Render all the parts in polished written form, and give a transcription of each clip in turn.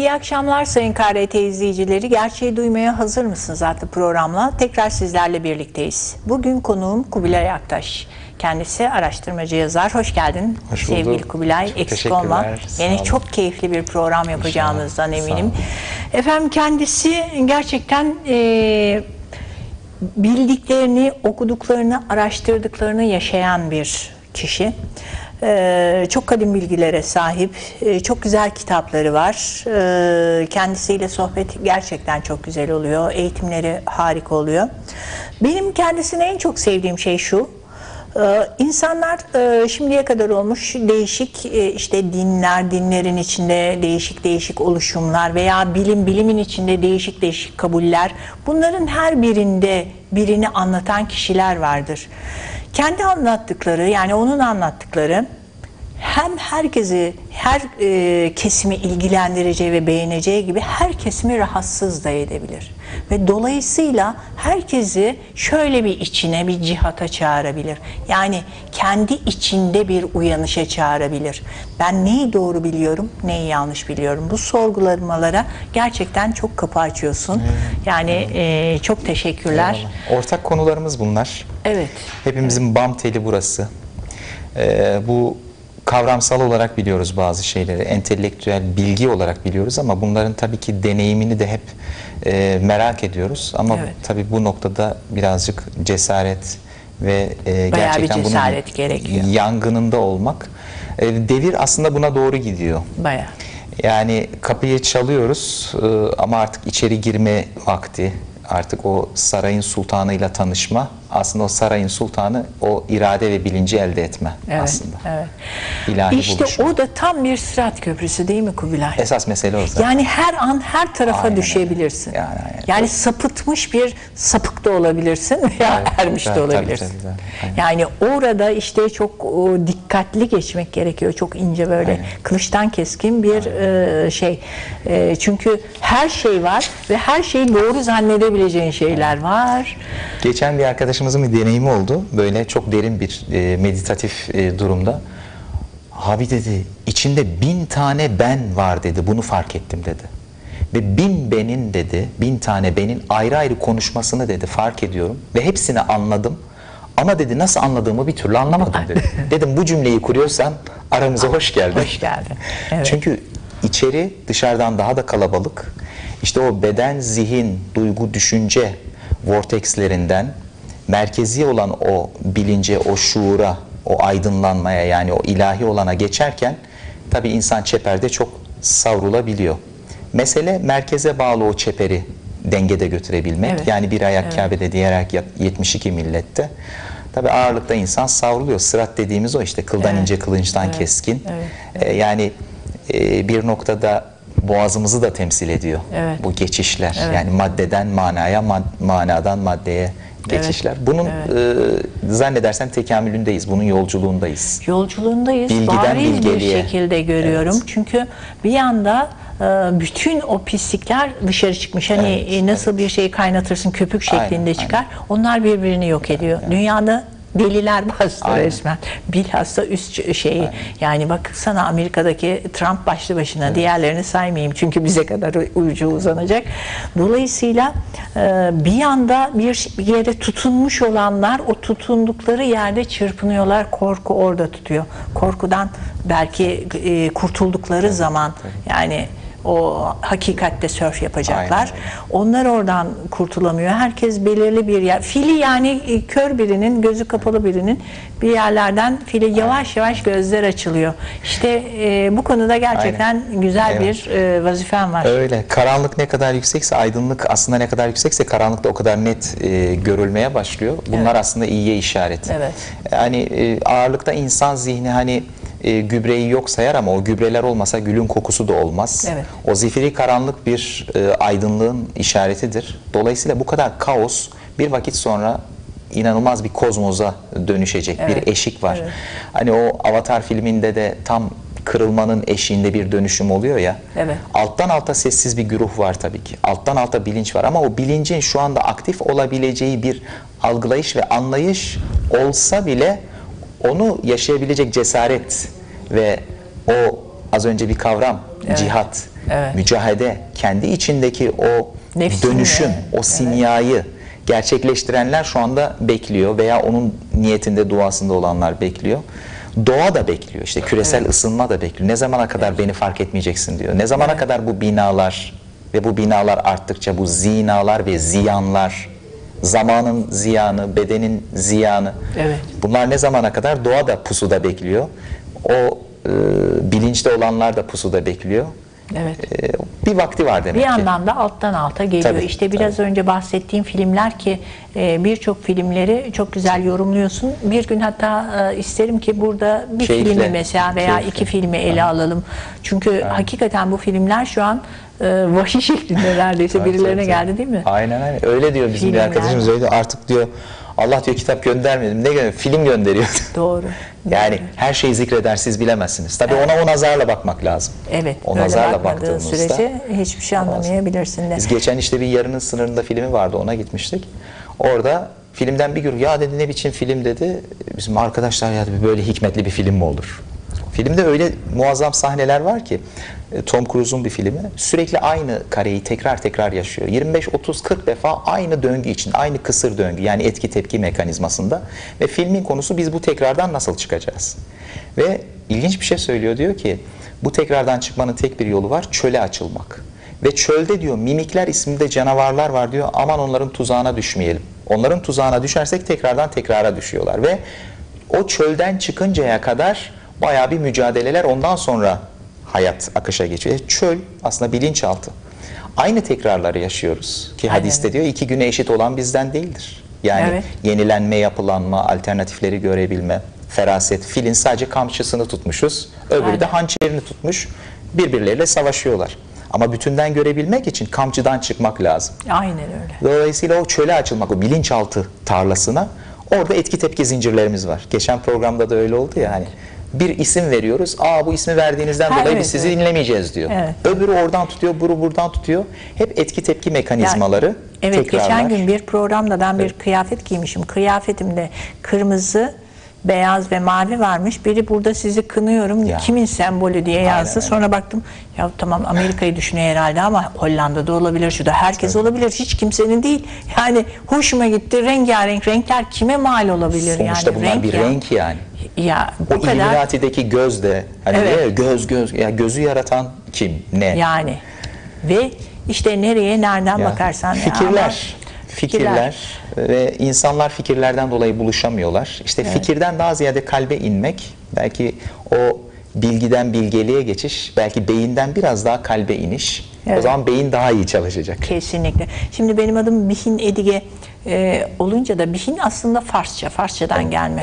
İyi akşamlar Sayın KRT izleyicileri. Gerçeği duymaya hazır mısınız adlı programla tekrar sizlerle birlikteyiz. Bugün konuğum Kubilay Aktaş. Kendisi araştırmacı yazar. Hoş geldin sevgili Kubilay. Eksik olma. Yine çok keyifli bir program yapacağımızdan eminim. Efendim kendisi gerçekten bildiklerini, okuduklarını, araştırdıklarını yaşayan bir kişi. Çok kadim bilgilere sahip, çok güzel kitapları var. Kendisiyle sohbet gerçekten çok güzel oluyor. Eğitimleri harika oluyor. Benim kendisini en çok sevdiğim şey şu. İnsanlar şimdiye kadar olmuş değişik işte dinlerin içinde değişik oluşumlar veya bilimin içinde değişik kabuller. Bunların her birinde birini anlatan kişiler vardır. Kendi anlattıkları, yani onun anlattıkları hem herkesi, her kesimi ilgilendireceği ve beğeneceği gibi her kesimi rahatsız da edebilir. Ve dolayısıyla herkesi şöyle bir içine, bir cihata çağırabilir. Yani kendi içinde bir uyanışa çağırabilir. Ben neyi doğru biliyorum, neyi yanlış biliyorum. Bu sorgulamalara gerçekten çok kapı açıyorsun. Yani çok teşekkürler. Eyvallah. Ortak konularımız bunlar. Evet. Hepimizin bam teli burası. Bu kavramsal olarak biliyoruz bazı şeyleri, entelektüel bilgi olarak biliyoruz ama bunların tabii ki deneyimini de hep merak ediyoruz. Ama tabii bu noktada birazcık cesaret ve gerçekten bunun gerekiyor. Yangınında olmak. Devir aslında buna doğru gidiyor. Bayağı. Yani kapıyı çalıyoruz ama artık içeri girme vakti. Artık o sarayın sultanıyla tanışma, aslında o sarayın sultanı o irade ve bilinci elde etme aslında. Evet. İlahi İşte buluşma. o da tam bir Sırat Köprüsü değil mi Kubilay? Esas mesele o zaten. Yani her an her tarafa Aynen düşebilirsin. öyle. Yani sapıtmış bir sapık da olabilirsin veya ermiş de olabilirsin. Tabii. Yani orada işte çok dikkatli geçmek gerekiyor. Çok ince böyle kılıçtan keskin bir şey. Çünkü her şey var ve her şeyi doğru zannedebileceğin şeyler var. Geçen bir arkadaşımızın bir deneyimi oldu. Böyle çok derin bir meditatif durumda. Abi dedi, içinde 1000 tane ben var dedi. Bunu fark ettim dedi. Ve 1000 benin dedi, 1000 tane benin ayrı ayrı konuşmasını dedi fark ediyorum. Ve hepsini anladım. Ama dedi nasıl anladığımı bir türlü anlamadım dedi. Dedim bu cümleyi kuruyorsan aramıza hoş geldin. Hoş geldin. Evet. Çünkü içeri dışarıdan daha da kalabalık. İşte o beden, zihin, duygu, düşünce vortekslerinden merkezi olan o bilince, o şuura, o aydınlanmaya, yani o ilahi olana geçerken tabii insan çeperde çok savrulabiliyor. Mesele merkeze bağlı o çeperi dengede götürebilmek. Evet. Yani bir ayak Kabe'de, diğer ayak 72 millette. Tabii ağırlıkta insan savruluyor. Sırat dediğimiz o işte, kıldan ince, kılınçtan keskin. Yani bir noktada boğazımızı da temsil ediyor bu geçişler. Yani maddeden manaya, manadan maddeye geçişler. Bunun zannedersem tekamülündeyiz. Bunun yolculuğundayız. Yolculuğundayız. Bariz bir şekilde görüyorum. Evet. Çünkü bir yanda bütün o pislikler dışarı çıkmış. Hani nasıl bir şeyi kaynatırsın köpük şeklinde çıkar. Onlar birbirini yok ediyor. Dünyada deliler bastı resmen. Bilhassa üst şeyi. Yani baksana Amerika'daki Trump başlı başına. Diğerlerini saymayayım. Çünkü bize kadar ucu uzanacak. Dolayısıyla bir yanda bir yere tutunmuş olanlar o tutundukları yerde çırpınıyorlar. Korku orada tutuyor. Korkudan belki kurtuldukları zaman yani o hakikatte sörf yapacaklar. Onlar oradan kurtulamıyor. Herkes belirli bir yer. Fili yani kör birinin, gözü kapalı birinin bir yerlerden fili yavaş yavaş gözler açılıyor. İşte bu konuda gerçekten güzel bir vazifen var. Öyle. Karanlık ne kadar yüksekse, aydınlık aslında ne kadar yüksekse karanlık da o kadar net görülmeye başlıyor. Bunlar aslında iyiye işaret. Yani ağırlıkta insan zihni hani gübreyi yok sayar ama o gübreler olmasa gülün kokusu da olmaz. O zifiri karanlık bir aydınlığın işaretidir. Dolayısıyla bu kadar kaos bir vakit sonra inanılmaz bir kozmoza dönüşecek bir eşik var. Hani o Avatar filminde de tam kırılmanın eşiğinde bir dönüşüm oluyor ya. Alttan alta sessiz bir güruh var tabii ki. Alttan alta bilinç var ama o bilincin şu anda aktif olabileceği bir algılayış ve anlayış olsa bile onu yaşayabilecek cesaret ve o az önce bir kavram cihat. mücahede, kendi içindeki o Nefsini, dönüşüm, o simyayı gerçekleştirenler şu anda bekliyor veya onun niyetinde, duasında olanlar bekliyor. Doğa da bekliyor. İşte küresel ısınma da bekliyor. Ne zamana kadar beni fark etmeyeceksin diyor. Ne zamana kadar bu binalar ve bu binalar arttıkça bu zinalar ve ziyanlar, zamanın ziyanı, bedenin ziyanı. Bunlar ne zamana kadar? Doğa da pusuda bekliyor. O bilinçli olanlar da pusuda bekliyor. Bir vakti var demek bir ki. yandan da alttan alta geliyor. Tabii, işte biraz önce bahsettiğim filmler ki birçok filmleri çok güzel yorumluyorsun. Bir gün hatta isterim ki burada bir filmi mesela veya iki filmi ele alalım. Çünkü hakikaten bu filmler şu an vahiy şeklinde neredeyse birilerine geldi değil mi? Aynen. Öyle diyor bizim bir arkadaşımız, öyle artık diyor. Allah diyor kitap göndermedim. Ne gönderiyor? Film gönderiyor. Doğru. Yani her şeyi zikreder, siz bilemezsiniz. Tabii ona o nazarla bakmak lazım. O nazarla baktığınız sürece hiçbir şey anlamayabilirsin de. Biz geçen işte bir Yarının Sınırında filmi vardı, ona gitmiştik. Orada filmden bir gün ya dedi, ne biçim film dedi. Bizim arkadaşlar ya dedi, böyle hikmetli bir film mi olur? Filmde öyle muazzam sahneler var ki, Tom Cruise'un bir filmi, sürekli aynı kareyi tekrar yaşıyor. 25, 30, 40 defa aynı döngü için, aynı kısır döngü, yani etki tepki mekanizmasında. Ve filmin konusu biz bu tekrardan nasıl çıkacağız? Ve ilginç bir şey söylüyor, diyor ki bu tekrardan çıkmanın tek bir yolu var, çöle açılmak. Ve çölde diyor mimikler isminde canavarlar var diyor, aman onların tuzağına düşmeyelim. Onların tuzağına düşersek tekrardan tekrara düşüyorlar. Ve o çölden çıkıncaya kadar bayağı bir mücadeleler, ondan sonra hayat akışa geçiyor. Çöl aslında bilinçaltı. Aynı tekrarları yaşıyoruz ki hadiste diyor 2 güne eşit olan bizden değildir. Yani yenilenme, yapılanma, alternatifleri görebilme, feraset. Filin sadece kamçısını tutmuşuz, öbürü de hançerini tutmuş, birbirleriyle savaşıyorlar. Ama bütünden görebilmek için kamçıdan çıkmak lazım. Aynen öyle. Dolayısıyla o çöle açılmak, o bilinçaltı tarlasına, orada etki tepki zincirlerimiz var. Geçen programda da öyle oldu ya, hani bir isim veriyoruz. Bu ismi verdiğinizden dolayı biz sizi dinlemeyeceğiz diyor. Öbürü oradan tutuyor, öbürü buradan tutuyor. Hep etki tepki mekanizmaları. Evet, geçen gün bir programda ben bir kıyafet giymişim. Kıyafetimde kırmızı, beyaz ve mavi varmış. Biri burada sizi kınıyorum, kimin sembolü diye yazdı. Sonra baktım, ya tamam Amerika'yı düşünüyor herhalde ama Hollanda'da olabilir, şurada herkes olabilir. Hiç kimsenin değil. Yani hoşuma gitti. Rengarenk renkler kime mal olabilir? Sonuçta yani bunlar bir renk yani. Ya o İlluminati'deki göz de hani göz ya, gözü yaratan kim, ne? Yani ve işte nereden bakarsan fikirler ve insanlar fikirlerden dolayı buluşamıyorlar. İşte fikirden daha ziyade kalbe inmek, belki o bilgiden bilgeliğe geçiş, belki beyinden biraz daha kalbe iniş. O zaman beyin daha iyi çalışacak. Kesinlikle. Şimdi benim adım Bihin Edige olunca da Bihin aslında Farsçadan gelme.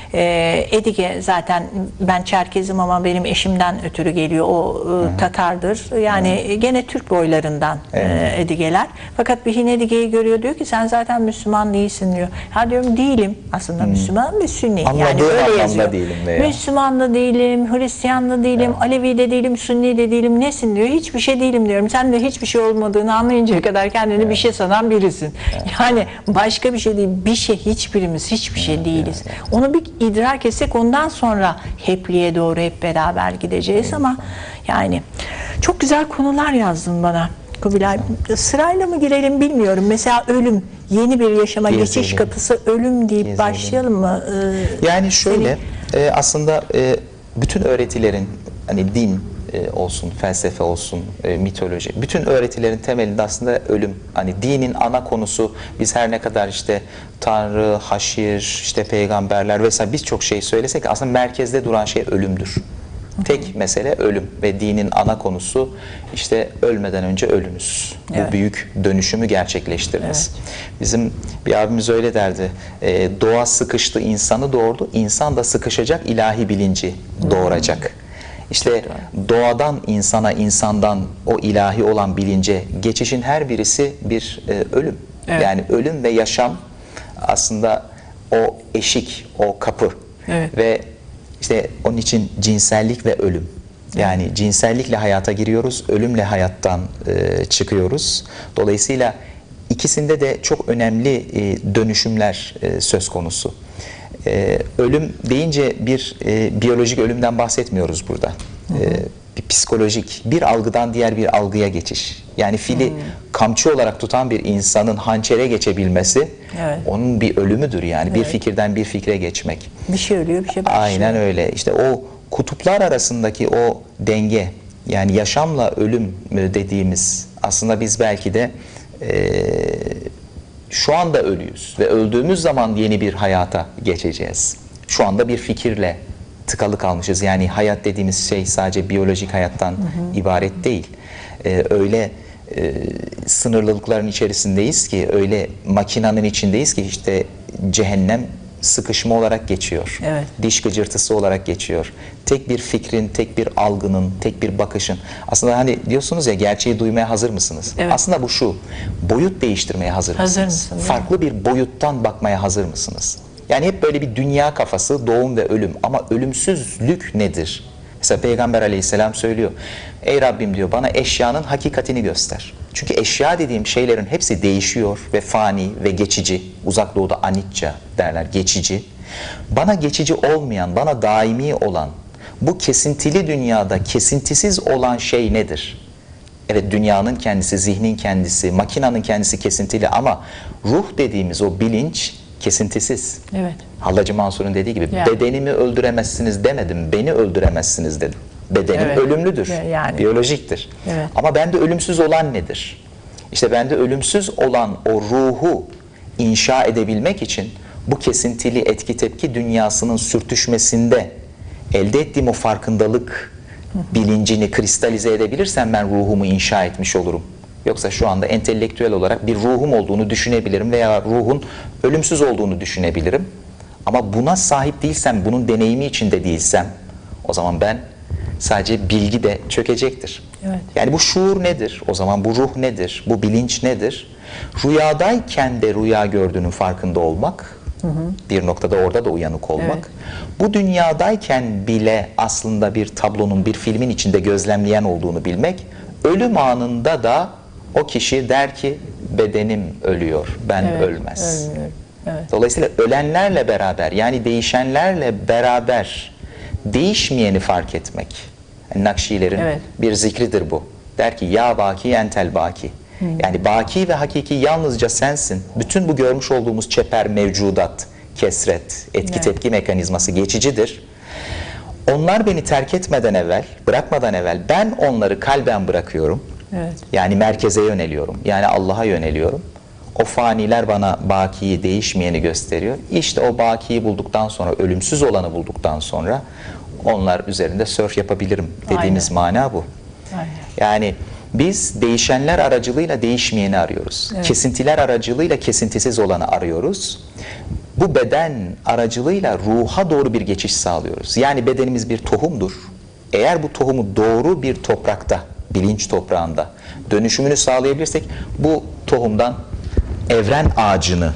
Edige zaten ben Çerkezim ama benim eşimden ötürü geliyor. O Tatardır. Yani gene Türk boylarından Edigeler. Fakat Bihin Edige'yi görüyor, diyor ki sen zaten Müslüman değilsin diyor. Ha diyorum değilim. Aslında Müslüman ve Sünni. Yani öyle yazıyor. Müslüman da değilim, Hristiyan da değilim, Alevi de değilim, Sünni de değilim. Nesin diyor. Hiçbir şey değilim diyorum. Sen de hiçbir şey olmadığını anlayıncaya kadar kendini bir şey sanan birisin. Yani başka bir şey değil. Bir şey, hiçbirimiz hiçbir şey değiliz. Onu bir idrak etsek ondan sonra hepliğe doğru hep beraber gideceğiz ama yani çok güzel konular yazdın bana Kubilay. Sırayla mı girelim bilmiyorum. Mesela ölüm, yeni bir yaşama geçiş kapısı, ölüm deyip başlayalım mı? Yani şöyle aslında bütün öğretilerin, hani din olsun, felsefe olsun, mitoloji, bütün öğretilerin temelinde aslında ölüm. Hani dinin ana konusu, biz her ne kadar işte Tanrı, haşir, işte peygamberler vesaire birçok şey söylesek aslında merkezde duran şey ölümdür. Tek mesele ölüm ve dinin ana konusu işte ölmeden önce ölünüz. Bu büyük dönüşümü gerçekleştiriniz. Bizim bir abimiz öyle derdi. Doğa sıkıştı, insanı doğurdu. İnsan da sıkışacak, ilahi bilinci doğuracak. İşte doğadan insana, insandan o ilahi olan bilince geçişin her birisi bir ölüm. Yani ölüm ve yaşam aslında o eşik, o kapı. Ve işte onun için cinsellik ve ölüm. Yani cinsellikle hayata giriyoruz, ölümle hayattan çıkıyoruz. Dolayısıyla ikisinde de çok önemli dönüşümler söz konusu. Ölüm deyince bir biyolojik ölümden bahsetmiyoruz burada. Bir psikolojik, bir algıdan diğer bir algıya geçiş. Yani fili kamçı olarak tutan bir insanın hançere geçebilmesi onun bir ölümüdür yani. Bir fikirden bir fikre geçmek. Bir şey ölüyor, bir şey başlıyor. Aynen öyle. İşte o kutuplar arasındaki o denge, yani yaşamla ölüm dediğimiz, aslında biz belki de şu anda ölüyüz ve öldüğümüz zaman yeni bir hayata geçeceğiz. Şu anda bir fikirle tıkalı kalmışız. Yani hayat dediğimiz şey sadece biyolojik hayattan ibaret değil. Öyle sınırlılıkların içerisindeyiz ki, öyle makinanın içindeyiz ki işte cehennem sıkışma olarak geçiyor. Evet. Diş gıcırtısı olarak geçiyor. Tek bir fikrin, tek bir algının, tek bir bakışın. Aslında hani diyorsunuz ya, gerçeği duymaya hazır mısınız? Evet. Aslında bu şu, boyut değiştirmeye hazır mısınız? Farklı bir boyuttan bakmaya hazır mısınız? Yani hep böyle bir dünya kafası, doğum ve ölüm. Ama ölümsüzlük nedir? Mesela Peygamber Aleyhisselam söylüyor. Ey Rabbim diyor, bana eşyanın hakikatini göster. Çünkü eşya dediğim şeylerin hepsi değişiyor ve fani ve geçici. Uzak Doğu'da anicca derler, geçici. Bana geçici olmayan, bana daimi olan, bu kesintili dünyada kesintisiz olan şey nedir? Evet, dünyanın kendisi, zihnin kendisi, makinanın kendisi kesintili ama ruh dediğimiz o bilinç kesintisiz. Evet. Hallacı Mansur'un dediği gibi bedenimi öldüremezsiniz demedim, beni öldüremezsiniz dedim. Bedenim ölümlüdür, yani biyolojiktir. Evet. Ama bende ölümsüz olan nedir? İşte bende ölümsüz olan o ruhu inşa edebilmek için bu kesintili etki tepki dünyasının sürtüşmesinde elde ettiğim o farkındalık bilincini kristalize edebilirsem ben ruhumu inşa etmiş olurum. Yoksa şu anda entelektüel olarak bir ruhum olduğunu düşünebilirim veya ruhun ölümsüz olduğunu düşünebilirim. Ama buna sahip değilsem, bunun deneyimi içinde değilsem, o zaman ben sadece bilgi de çökecektir. Evet. Yani bu şuur nedir? O zaman bu ruh nedir? Bu bilinç nedir? Rüyadayken de rüya gördüğünün farkında olmak, bir noktada orada da uyanık olmak. Evet. Bu dünyadayken bile aslında bir tablonun, bir filmin içinde gözlemleyen olduğunu bilmek, ölüm anında da o kişi der ki bedenim ölüyor, ben ölmez. Evet. Dolayısıyla ölenlerle beraber, yani değişenlerle beraber değişmeyeni fark etmek. Yani Nakşilerin bir zikridir bu. Der ki ya baki entel baki. Yani baki ve hakiki yalnızca sensin. Bütün bu görmüş olduğumuz çeper, mevcudat, kesret, etki tepki mekanizması geçicidir. Onlar beni terk etmeden evvel, bırakmadan evvel ben onları kalben bırakıyorum. Evet. Yani merkeze yöneliyorum. Yani Allah'a yöneliyorum. O faniler bana bakiyi, değişmeyeni gösteriyor. İşte o bakiyi bulduktan sonra, ölümsüz olanı bulduktan sonra onlar üzerinde sörf yapabilirim dediğimiz mana bu. Aynen. Yani biz değişenler aracılığıyla değişmeyeni arıyoruz. Evet. Kesintiler aracılığıyla kesintisiz olanı arıyoruz. Bu beden aracılığıyla ruha doğru bir geçiş sağlıyoruz. Yani bedenimiz bir tohumdur. Eğer bu tohumu doğru bir toprakta, bilinç toprağında dönüşümünü sağlayabilirsek bu tohumdan evren ağacını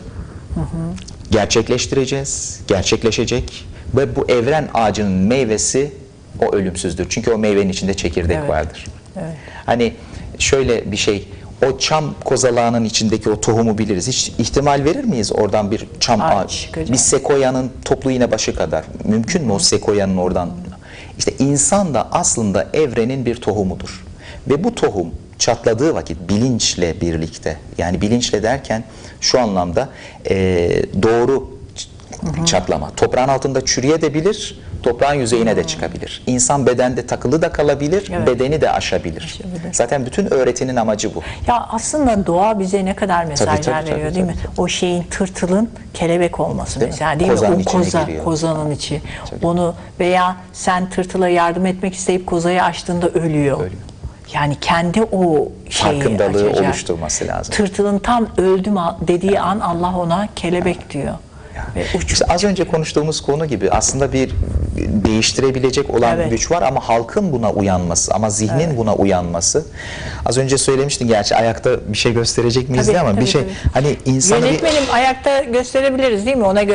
gerçekleştireceğiz, gerçekleşecek ve bu evren ağacının meyvesi o ölümsüzdür. Çünkü o meyvenin içinde çekirdek vardır. Evet. Hani şöyle bir şey, o çam kozalağının içindeki o tohumu biliriz. Hiç ihtimal verir miyiz oradan bir çam ağacı, bir sekoyanın toplu iğne başı kadar? Mümkün mü o sekoyanın oradan? İşte insan da aslında evrenin bir tohumudur. Ve bu tohum çatladığı vakit bilinçle birlikte, yani bilinçle derken şu anlamda doğru çatlama. Toprağın altında çürüyebilir, toprağın yüzeyine de çıkabilir. İnsan bedende takılı da kalabilir, bedeni de aşabilir. Zaten bütün öğretinin amacı bu. Ya aslında doğa bize ne kadar mesajlar veriyor değil mi? O şeyin, tırtılın kelebek olması mesela değil mi? O kozanın içi. Onu veya sen tırtıla yardım etmek isteyip kozayı açtığında ölüyor. Yani kendi o şeyi farkındalığı oluşturması lazım. Tırtılın tam öldüm dediği an Allah ona kelebek diyor. İşte az önce konuştuğumuz konu gibi aslında bir değiştirebilecek olan bir güç var ama halkın buna uyanması, ama zihnin buna uyanması. Az önce söylemiştin gerçi, ayakta bir şey gösterecek miyiz diye ama bir şey hani insanı yönetmenim ayakta gösterebiliriz değil mi? Ona göre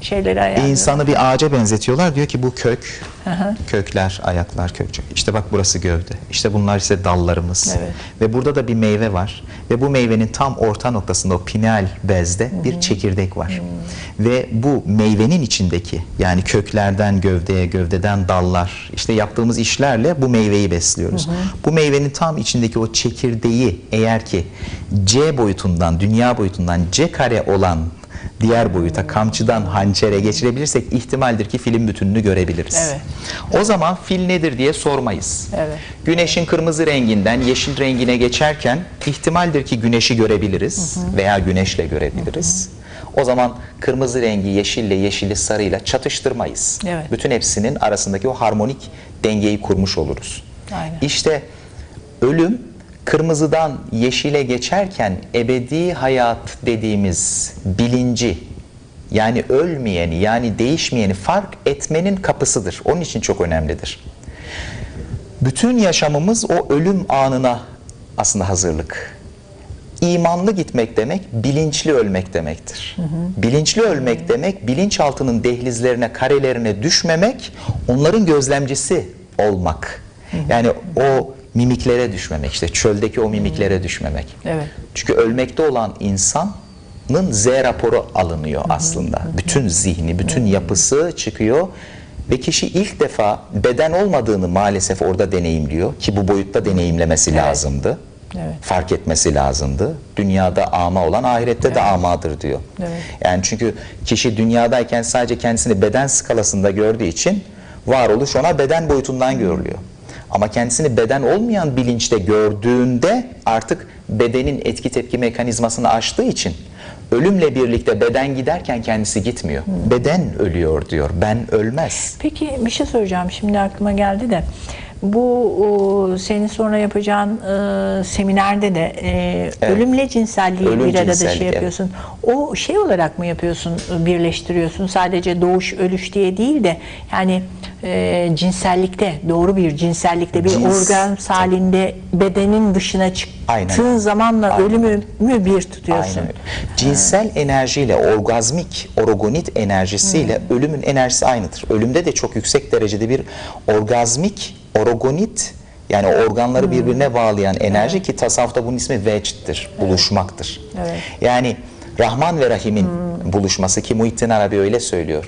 şeyleri ayarlıyor. İnsanı bir ağaca benzetiyorlar. Diyor ki bu kök, kökler, ayaklar, kökçük. İşte bak burası gövde. İşte bunlar ise dallarımız. Evet. Ve burada da bir meyve var. Ve bu meyvenin tam orta noktasında o pineal bezde bir çekirdek var. Ve bu meyvenin içindeki, yani köklerden gövdeye, gövdeden dallar, işte yaptığımız işlerle bu meyveyi besliyoruz. Bu meyvenin tam içindeki o çekirdeği eğer ki C boyutundan, dünya boyutundan C kare olan diğer boyuta, kamçıdan hançere geçirebilirsek ihtimaldir ki film bütününü görebiliriz. Evet. O zaman fil nedir diye sormayız. Evet. Güneşin kırmızı renginden yeşil rengine geçerken ihtimaldir ki güneşi görebiliriz veya güneşle görebiliriz. O zaman kırmızı rengi yeşille, yeşili sarıyla çatıştırmayız. Evet. Bütün hepsinin arasındaki o harmonik dengeyi kurmuş oluruz. Aynen. İşte ölüm kırmızıdan yeşile geçerken ebedi hayat dediğimiz bilinci, yani ölmeyeni, yani değişmeyeni fark etmenin kapısıdır. Onun için çok önemlidir. Bütün yaşamımız o ölüm anına aslında hazırlık. İmanlı gitmek demek, bilinçli ölmek demektir. Bilinçli ölmek demek, bilinçaltının dehlizlerine, karelerine düşmemek, onların gözlemcisi olmak. Yani o mimiklere düşmemek, işte çöldeki o mimiklere düşmemek. Evet. Çünkü ölmekte olan insanın Z raporu alınıyor aslında. Bütün zihni, bütün yapısı çıkıyor ve kişi ilk defa beden olmadığını maalesef orada deneyimliyor ki bu boyutta deneyimlemesi lazımdı. Evet. Fark etmesi lazımdı. Dünyada ama olan ahirette de amadır diyor. Evet. Yani çünkü kişi dünyadayken sadece kendisini beden skalasında gördüğü için varoluş ona beden boyutundan görülüyor. Ama kendisini beden olmayan bilinçte gördüğünde artık bedenin etki tepki mekanizmasını aştığı için ölümle birlikte beden giderken kendisi gitmiyor. Beden ölüyor diyor. Ben ölmez. Peki bir şey soracağım. Şimdi aklıma geldi de. Bu senin sonra yapacağın seminerde de ölümle cinselliği Ölüm, bir arada cinsellik, şey yapıyorsun. O şey olarak mı yapıyorsun, birleştiriyorsun? Sadece doğuş, ölüş diye değil de yani cinsellikte, doğru bir cinsellikte bir organ halinde bedenin dışına çıktığın zamanla ölümü mü bir tutuyorsun? Aynen öyle. Cinsel enerjiyle, orgazmik, orogonit enerjisiyle ölümün enerjisi aynıdır. Ölümde de çok yüksek derecede bir orgazmik, orogonit, yani organları birbirine bağlayan enerji ki tasavvufta bunun ismi vecd'tir, buluşmaktır. Evet. Yani Rahman ve Rahim'in buluşması ki Muhittin Arabi öyle söylüyor.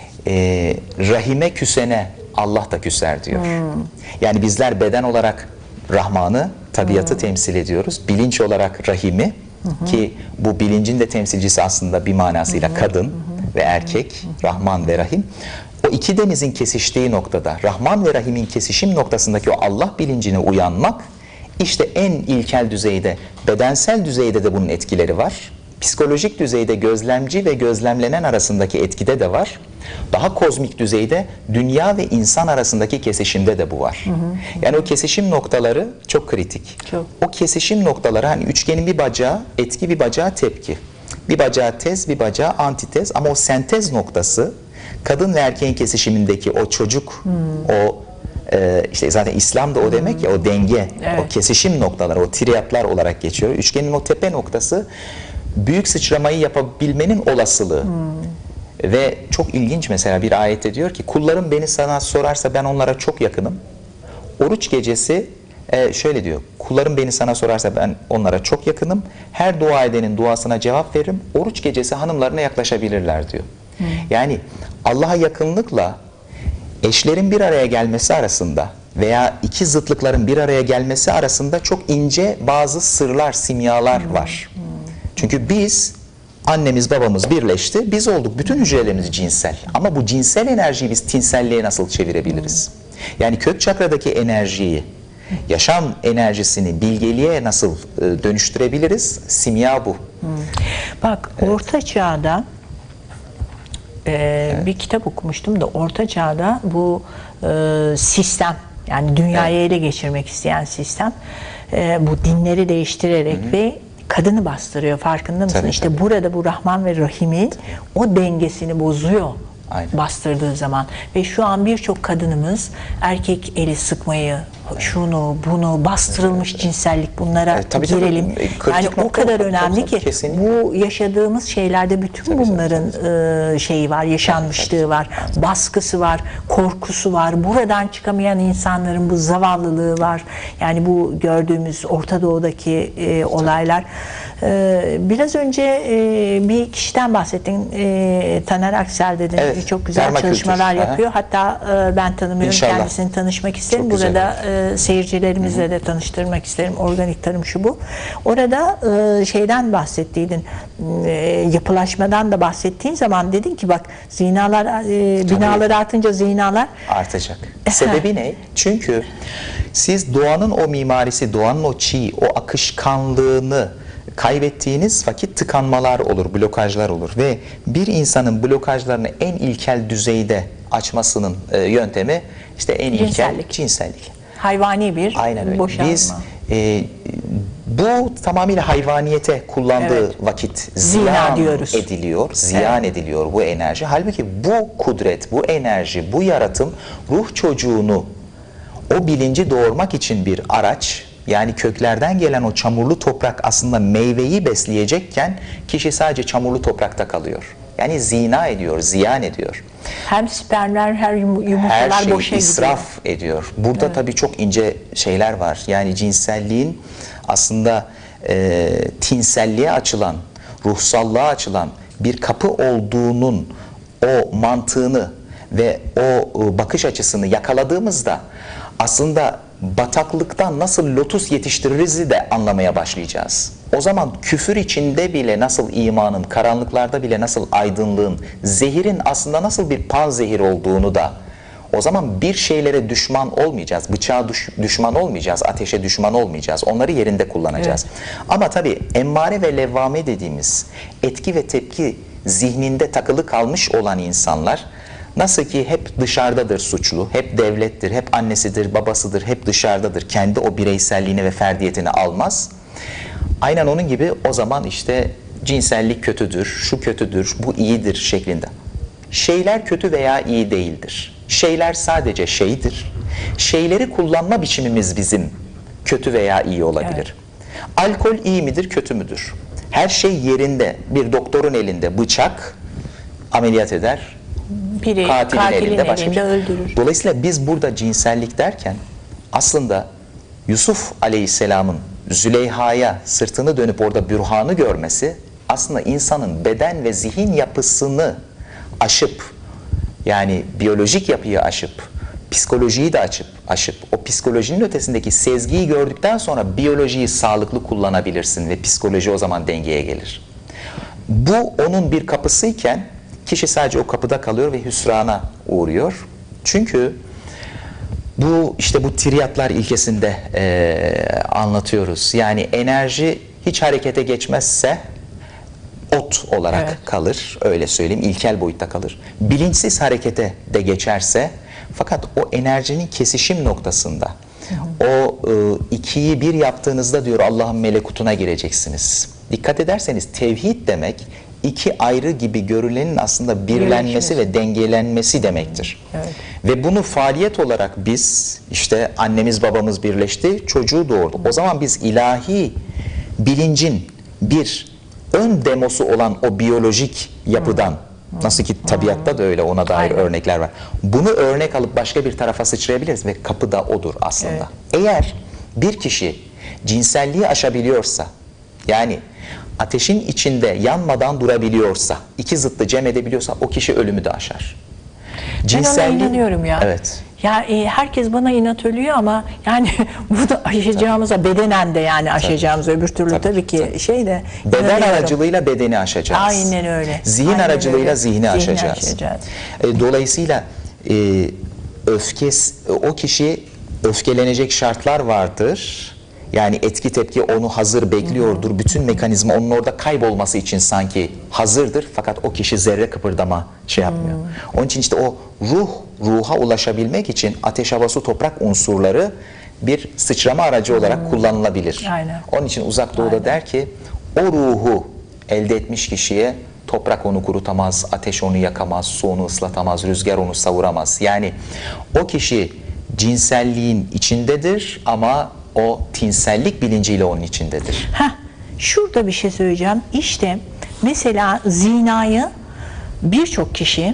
Rahime küsene Allah da küser diyor. Yani bizler beden olarak Rahman'ı, tabiatı temsil ediyoruz. Bilinç olarak Rahim'i ki bu bilincin de temsilcisi aslında bir manasıyla kadın ve erkek, Rahman ve Rahim. O iki denizin kesiştiği noktada, Rahman ve Rahim'in kesişim noktasındaki o Allah bilincine uyanmak, işte en ilkel düzeyde, bedensel düzeyde de bunun etkileri var. Psikolojik düzeyde gözlemci ve gözlemlenen arasındaki etkide de var. Daha kozmik düzeyde dünya ve insan arasındaki kesişimde de bu var. Yani o kesişim noktaları çok kritik. Çok. O kesişim noktaları hani üçgenin bir bacağı etki, bir bacağı tepki. Bir bacağı tez, bir bacağı antitez ama o sentez noktası kadın ve erkeğin kesişimindeki o çocuk, o işte zaten İslam da o demek ya, o denge, o kesişim noktaları, o triyatlar olarak geçiyor. Üçgenin o tepe noktası büyük sıçramayı yapabilmenin olasılığı. Ve çok ilginç mesela bir ayette diyor ki kullarım beni sana sorarsa ben onlara çok yakınım. Oruç gecesi şöyle diyor. Kullarım beni sana sorarsa ben onlara çok yakınım. Her dua edenin duasına cevap veririm. Oruç gecesi hanımlarına yaklaşabilirler diyor. Yani Allah'a yakınlıkla eşlerin bir araya gelmesi arasında veya iki zıtlıkların bir araya gelmesi arasında çok ince bazı sırlar, simyalar var. Çünkü biz, annemiz babamız birleşti, biz olduk. Bütün hücrelerimiz cinsel. Ama bu cinsel enerjiyi biz tinselliğe nasıl çevirebiliriz? Yani kök çakradaki enerjiyi, yaşam enerjisini bilgeliğe nasıl dönüştürebiliriz? Simya bu. Bak Orta Çağ'da bir kitap okumuştum da Orta Çağ'da bu sistem, yani dünyayı ele geçirmek isteyen sistem bu dinleri değiştirerek ve kadını bastırıyor, farkında mısın? Tabii, işte burada bu Rahman ve Rahim'in o dengesini bozuyor. Aynen. Bastırdığı zaman ve şu an birçok kadınımız erkek eli sıkmayı şunu, bunu, bastırılmış cinsellik, bunlara tabii, girelim. tabii. Yani o kadar önemli ki kesinlikle. bu yaşadığımız şeylerde bütün bunların şeyi var, yaşanmışlığı var, baskısı var, korkusu var. Buradan çıkamayan insanların bu zavallılığı var. Yani bu gördüğümüz Orta Doğu'daki olaylar. Biraz önce bir kişiden bahsettin. Taner Aksel dedin. Evet, Çok güzel permakültür. çalışmalar yapıyor. Hatta ben tanımıyorum. İnşallah. Kendisini tanışmak isterim. Çok güzel. Burada seyircilerimizle de tanıştırmak isterim. Organik tarım şu bu. Orada şeyden bahsettiydin. Yapılaşmadan da bahsettiğin zaman dedin ki bak zinalar, binalar artınca zinalar artacak. Sebebi ne? Çünkü siz doğanın o mimarisi, doğanın o çiğ, o akışkanlığını kaybettiğiniz vakit tıkanmalar olur, blokajlar olur ve bir insanın blokajlarını en ilkel düzeyde açmasının yöntemi işte en ilkel cinsellik. Hayvani bir Aynen öyle. boşalma. Biz bu tamamıyla hayvaniyete kullandığı vakit ziyan diyoruz. ediliyor, ziyan ediliyor bu enerji. Halbuki bu kudret, bu enerji, bu yaratım ruh çocuğunu, o bilinci doğurmak için bir araç. Yani köklerden gelen o çamurlu toprak aslında meyveyi besleyecekken kişi sadece çamurlu toprakta kalıyor. Yani zina ediyor, ziyan ediyor. Hem spermler, her yumurtalar her şeyi boşa israf ediyor. Burada tabii çok ince şeyler var. Yani cinselliğin aslında tinselliğe açılan, ruhsallığa açılan bir kapı olduğunun o mantığını ve o bakış açısını yakaladığımızda aslında bataklıktan nasıl lotus yetiştiririz de anlamaya başlayacağız. O zaman küfür içinde bile nasıl imanın, karanlıklarda bile nasıl aydınlığın, zehirin aslında nasıl bir panzehir olduğunu da, o zaman bir şeylere düşman olmayacağız, bıçağa düşman olmayacağız, ateşe düşman olmayacağız, onları yerinde kullanacağız. Evet. Ama tabii emmare ve levvame dediğimiz etki ve tepki zihninde takılı kalmış olan insanlar, nasıl ki hep dışarıdadır suçlu, hep devlettir, hep annesidir, babasıdır, hep dışarıdadır, kendi o bireyselliğini ve ferdiyetini almaz. Aynen onun gibi o zaman işte cinsellik kötüdür, şu kötüdür, bu iyidir şeklinde. Şeyler kötü veya iyi değildir. Şeyler sadece şeydir. Şeyleri kullanma biçimimiz bizim kötü veya iyi olabilir. Evet. Alkol iyi midir, kötü müdür? Her şey yerinde. Bir doktorun elinde bıçak ameliyat eder. Katilin elinde başka bir şey. Öldürür. Dolayısıyla biz burada cinsellik derken aslında Yusuf Aleyhisselam'ın Züleyha'ya sırtını dönüp orada bürhanı görmesi aslında insanın beden ve zihin yapısını aşıp, yani biyolojik yapıyı aşıp, psikolojiyi de aşıp o psikolojinin ötesindeki sezgiyi gördükten sonra biyolojiyi sağlıklı kullanabilirsin ve psikoloji o zaman dengeye gelir. Bu onun bir kapısıyken kişi sadece o kapıda kalıyor ve hüsrana uğruyor. Çünkü bu işte bu tiryatlar ilkesinde anlatıyoruz. Yani enerji hiç harekete geçmezse ot olarak kalır, öyle söyleyeyim, ilkel boyutta kalır. Bilinçsiz harekete de geçerse, fakat o enerjinin kesişim noktasında, o ikiyi bir yaptığınızda diyor Allah'ın melekutuna gireceksiniz. Dikkat ederseniz tevhid demek, iki ayrı gibi görülenin aslında birlenmesi ve dengelenmesi demektir. Evet. Ve bunu faaliyet olarak biz, işte annemiz babamız birleşti, çocuğu doğurdu. O zaman biz ilahi bilincin bir ön demosu olan o biyolojik yapıdan, nasıl ki tabiatta da öyle, ona dair örnekler var. Bunu örnek alıp başka bir tarafa sıçrayabiliriz ve kapı da odur aslında. Evet. Eğer bir kişi cinselliği aşabiliyorsa, yani ateşin içinde yanmadan durabiliyorsa, iki zıttı cem edebiliyorsa o kişi ölümü de aşar. Ben ona inanıyorum ya. Evet. Ya herkes bana inat ölüyor ama yani bunu aşacağımıza, bedenen de yani aşacağımız, öbür türlü tabii ki şey de. Beden aracılığıyla bedeni aşacağız. Aynen öyle. Zihin aracılığıyla zihni aşacağız. Dolayısıyla o kişi öfkelenecek şartlar vardır. Yani etki tepki onu hazır bekliyordur. Bütün mekanizma onun orada kaybolması için sanki hazırdır. Fakat o kişi zerre kıpırdama şey yapmıyor. Onun için işte o ruha ulaşabilmek için ateş, hava, su, toprak unsurları bir sıçrama aracı olarak kullanılabilir. Aynen. Onun için Uzak Doğu'da der ki o ruhu elde etmiş kişiye toprak onu kurutamaz, ateş onu yakamaz, su onu ıslatamaz, rüzgar onu savuramaz. Yani o kişi cinselliğin içindedir ama o tinsellik bilinciyle onun içindedir. Şurada bir şey söyleyeceğim. İşte mesela zinayı birçok kişi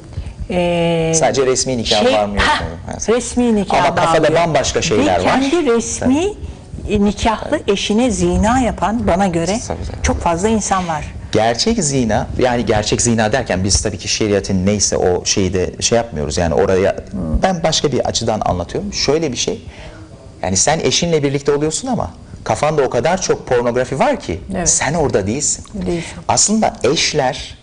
sadece resmi nikah var mı yok mu? Resmi nikah ama kafada bambaşka şeyler ve var. kendi resmi nikahlı eşine zina yapan bana göre çok fazla insan var. Gerçek zina, yani gerçek zina derken biz tabii ki şeriatın neyse o şeyi de şey yapmıyoruz. Yani oraya ben başka bir açıdan anlatıyorum. Şöyle bir şey. Yani sen eşinle birlikte oluyorsun ama kafanda o kadar çok pornografi var ki sen orada değilsin. Aslında eşler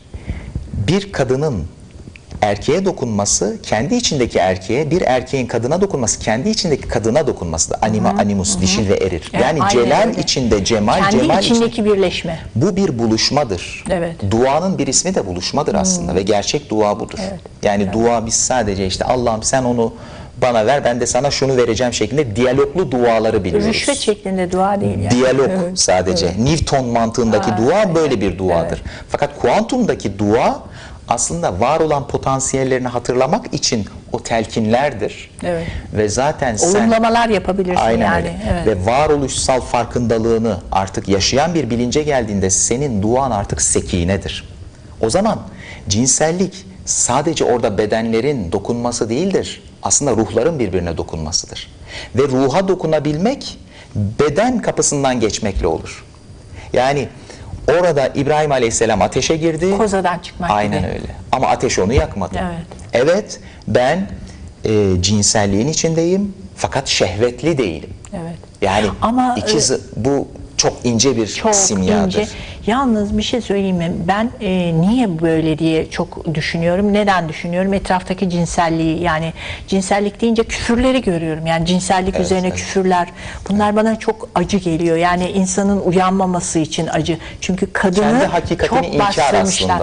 bir kadının erkeğe dokunması, kendi içindeki erkeğe, bir erkeğin kadına dokunması, kendi içindeki kadına dokunması. Anima, animus, dişil ve erir. Yani celal öyle. İçinde cemal, kendi cemal içindeki içinde. Birleşme. Bu bir buluşmadır. Duanın bir ismi de buluşmadır aslında ve gerçek dua budur. Yani dua biz sadece işte Allah'ım sen onu bana ver, ben de sana şunu vereceğim şeklinde diyaloglu duaları biliyoruz. Rüşvet şeklinde dua değil yani. Diyalog sadece. Newton mantığındaki dua böyle bir duadır. Fakat kuantumdaki dua aslında var olan potansiyellerini hatırlamak için o telkinlerdir. Ve zaten sen olumlamalar yapabilirsin yani. Ve varoluşsal farkındalığını artık yaşayan bir bilince geldiğinde senin duan artık sekinedir. O zaman cinsellik sadece orada bedenlerin dokunması değildir. Aslında ruhların birbirine dokunmasıdır. Ve ruha dokunabilmek beden kapısından geçmekle olur. Yani orada İbrahim Aleyhisselam ateşe girdi. Kozadan çıkmak aynen gibi. Öyle. Ama ateş onu yakmadı. Evet, ben cinselliğin içindeyim fakat şehvetli değilim. Yani ama bu çok ince bir simyadır. Ince. Yalnız bir şey söyleyeyim mi? Ben niye böyle diye çok düşünüyorum. Neden düşünüyorum? Etraftaki cinselliği, yani cinsellik deyince küfürleri görüyorum. Yani cinsellik üzerine küfürler. Bunlar bana çok acı geliyor. Yani insanın uyanmaması için acı. Çünkü kadını çok bastırmışlar.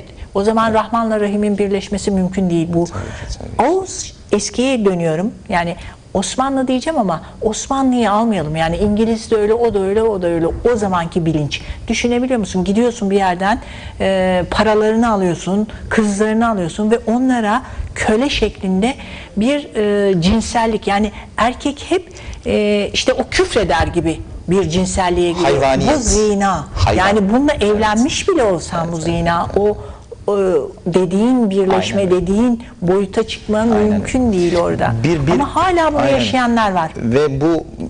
O zaman Rahman'la Rahim'in birleşmesi mümkün değil. Bu o eskiye dönüyorum. Yani Osmanlı diyeceğim ama Osmanlı'yı almayalım. Yani İngiliz de öyle, o da öyle, o da öyle. O zamanki bilinç. Düşünebiliyor musun? Gidiyorsun bir yerden paralarını alıyorsun, kızlarını alıyorsun ve onlara köle şeklinde bir cinsellik. Yani erkek hep işte o küfreder gibi bir cinselliğe giriyor. Hayvaniyet. Bu zina. Yani bununla evlenmiş bile olsan bu zina. O dediğin birleşme, dediğin boyuta çıkman mümkün değil orada. Ama hala bunu yaşayanlar var. Ve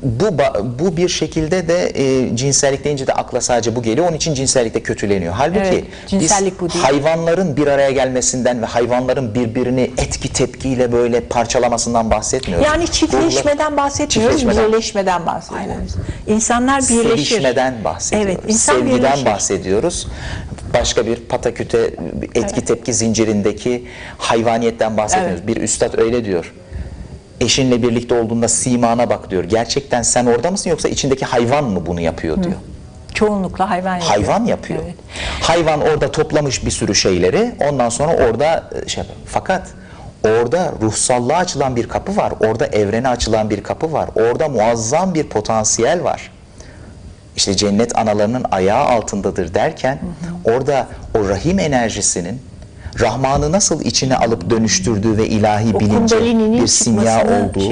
bu bir şekilde de cinsellik deyince de akla sadece bu geliyor. Onun için cinsellik de kötüleniyor. Halbuki cinsellik bu değil. Hayvanların bir araya gelmesinden ve hayvanların birbirini etki tepkiyle böyle parçalamasından bahsetmiyoruz. Yani çiftleşmeden bahsetmiyoruz, birleşmeden bahsediyoruz. İnsanlar birleşir. Sevişmeden bahsediyoruz. Sevgiden bahsediyoruz. Başka bir pataküte etki tepki zincirindeki hayvaniyetten bahsetmiyoruz. Bir üstad öyle diyor. Eşinle birlikte olduğunda simana bak diyor. Gerçekten sen orada mısın yoksa içindeki hayvan mı bunu yapıyor diyor. Çoğunlukla hayvan yapıyor. Hayvan yapıyor. Hayvan orada toplamış bir sürü şeyleri, ondan sonra orada fakat orada ruhsallığa açılan bir kapı var. Orada evrene açılan bir kapı var. Orada muazzam bir potansiyel var. İşte cennet analarının ayağı altındadır derken orada o rahim enerjisinin Rahman'ı nasıl içine alıp dönüştürdüğü ve ilahi bilince bir simya olduğu.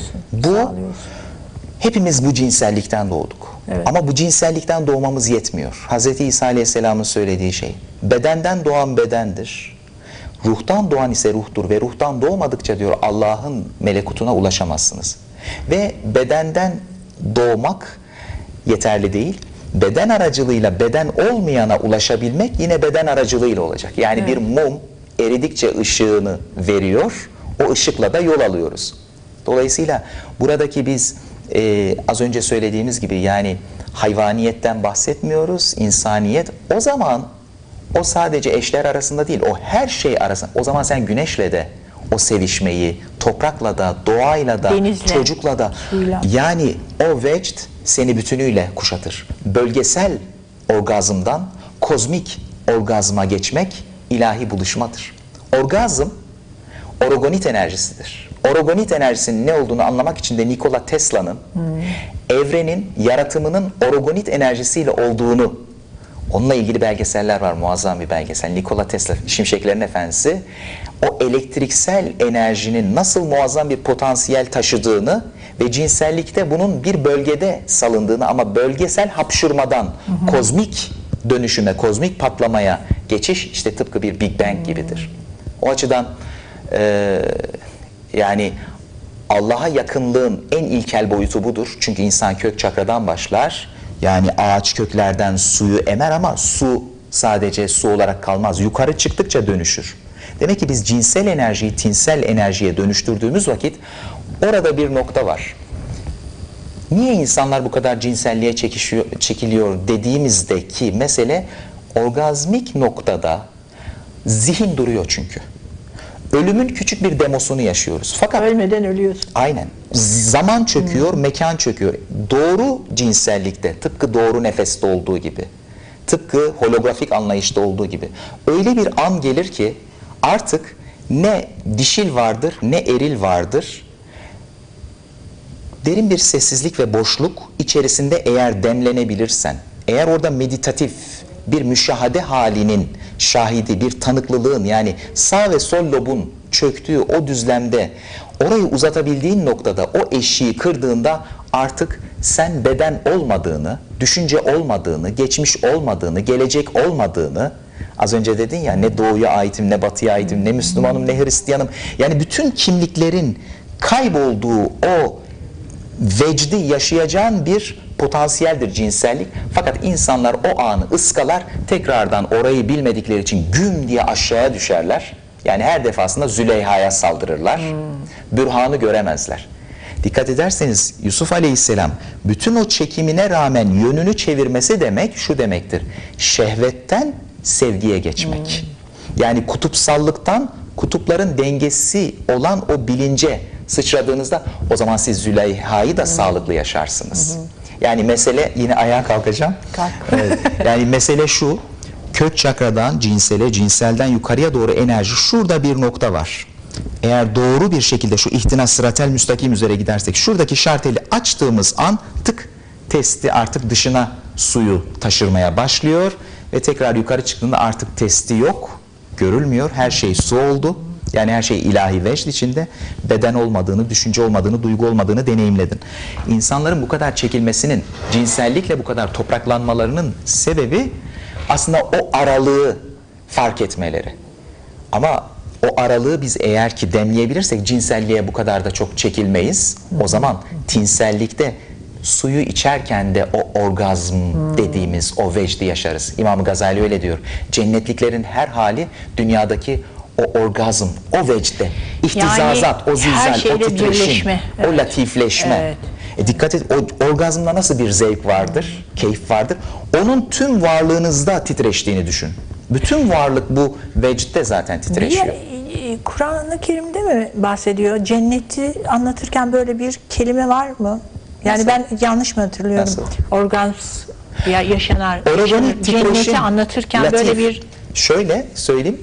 Hepimiz bu cinsellikten doğduk. Ama bu cinsellikten doğmamız yetmiyor. Hz. İsa Aleyhisselam'ın söylediği şey. Bedenden doğan bedendir. Ruhtan doğan ise ruhtur ve ruhtan doğmadıkça diyor Allah'ın melekutuna ulaşamazsınız. Ve bedenden doğmak yeterli değil. Beden aracılığıyla beden olmayana ulaşabilmek yine beden aracılığıyla olacak. Yani bir mum eridikçe ışığını veriyor, o ışıkla da yol alıyoruz. Dolayısıyla buradaki biz az önce söylediğimiz gibi yani hayvaniyetten bahsetmiyoruz, insaniyet. O zaman o sadece eşler arasında değil, o her şey arasında. O zaman sen güneşle de o sevişmeyi, toprakla da, doğayla da, denizle, çocukla da, suyla. Yani o vecd seni bütünüyle kuşatır. Bölgesel orgazmdan kozmik orgazma geçmek ilahi buluşmadır. Orgazm orogonit enerjisidir. Orogonit enerjisinin ne olduğunu anlamak için de Nikola Tesla'nın evrenin yaratımının orogonit enerjisiyle olduğunu Onunla ilgili belgeseller var, muazzam bir belgesel. Nikola Tesla, Şimşeklerin Efendisi, o elektriksel enerjinin nasıl muazzam bir potansiyel taşıdığını ve cinsellikte bunun bir bölgede salındığını ama bölgesel hapşurmadan kozmik dönüşüme, kozmik patlamaya geçiş işte tıpkı bir Big Bang gibidir. O açıdan yani Allah'a yakınlığın en ilkel boyutu budur. Çünkü insan kök çakradan başlar. Yani ağaç köklerden suyu emer ama su sadece su olarak kalmaz. Yukarı çıktıkça dönüşür. Demek ki biz cinsel enerjiyi tinsel enerjiye dönüştürdüğümüz vakit orada bir nokta var. Niye insanlar bu kadar cinselliğe çekiliyor dediğimizdeki mesele orgazmik noktada zihin duruyor çünkü. Ölümün küçük bir demosunu yaşıyoruz. Fakat ölmeden ölüyorsun. Aynen. Zaman çöküyor, mekan çöküyor. Doğru cinsellikte, tıpkı doğru nefeste olduğu gibi, tıpkı holografik anlayışta olduğu gibi öyle bir an gelir ki artık ne dişil vardır, ne eril vardır. Derin bir sessizlik ve boşluk içerisinde eğer demlenebilirsen, eğer orada meditatif bir müşahede halinin şahidi, bir tanıklılığın yani sağ ve sol lobun çöktüğü o düzlemde orayı uzatabildiğin noktada o eşiği kırdığında artık sen beden olmadığını, düşünce olmadığını, geçmiş olmadığını, gelecek olmadığını, az önce dedin ya ne doğuya aitim, ne batıya aitim, ne Müslümanım, ne Hristiyanım. Yani bütün kimliklerin kaybolduğu o vecdi yaşayacağın bir potansiyeldir cinsellik. Fakat insanlar o anı ıskalar, tekrardan orayı bilmedikleri için güm diye aşağıya düşerler. Yani her defasında Züleyha'ya saldırırlar. Bürhanı göremezler. Dikkat ederseniz Yusuf Aleyhisselam bütün o çekimine rağmen yönünü çevirmesi demek şu demektir. Şehvetten sevgiye geçmek. Yani kutupsallıktan kutupların dengesi olan o bilince sıçradığınızda o zaman siz Züleyha'yı da sağlıklı yaşarsınız. Yani mesele, yine ayağa kalkacağım. Evet, yani mesele şu, kök çakradan cinsele, cinselden yukarıya doğru enerji, şurada bir nokta var. Eğer doğru bir şekilde şu ihtinas sıratel müstakim üzere gidersek, şuradaki şarteli açtığımız an tık, testi artık dışına suyu taşırmaya başlıyor ve tekrar yukarı çıktığında artık testi yok, görülmüyor, her şey su oldu. Yani her şey ilahi vecd içinde, beden olmadığını, düşünce olmadığını, duygu olmadığını deneyimledin. İnsanların bu kadar çekilmesinin, cinsellikle bu kadar topraklanmalarının sebebi aslında o aralığı fark etmeleri. Ama o aralığı biz eğer ki demleyebilirsek cinselliğe bu kadar da çok çekilmeyiz. O zaman tinsellikte suyu içerken de o orgazm dediğimiz o vecdi yaşarız. İmam Gazali öyle diyor. Cennetliklerin her hali dünyadaki o orgazm, o vecde, ihtizazat, yani o zilzal, o titreşim, evet. o latifleşme. Evet. Dikkat et, o orgazmda nasıl bir zevk vardır, keyif vardır. Onun tüm varlığınızda titreştiğini düşün. Bütün varlık bu vecde zaten titreşiyor. Kur'an-ı Kerim'de mi bahsediyor? Cenneti anlatırken böyle bir kelime var mı? Yani nasıl? Ben yanlış mı hatırlıyorum? Nasıl? Orgazm yaşanan, cenneti anlatırken latif, böyle bir... Şöyle söyleyeyim,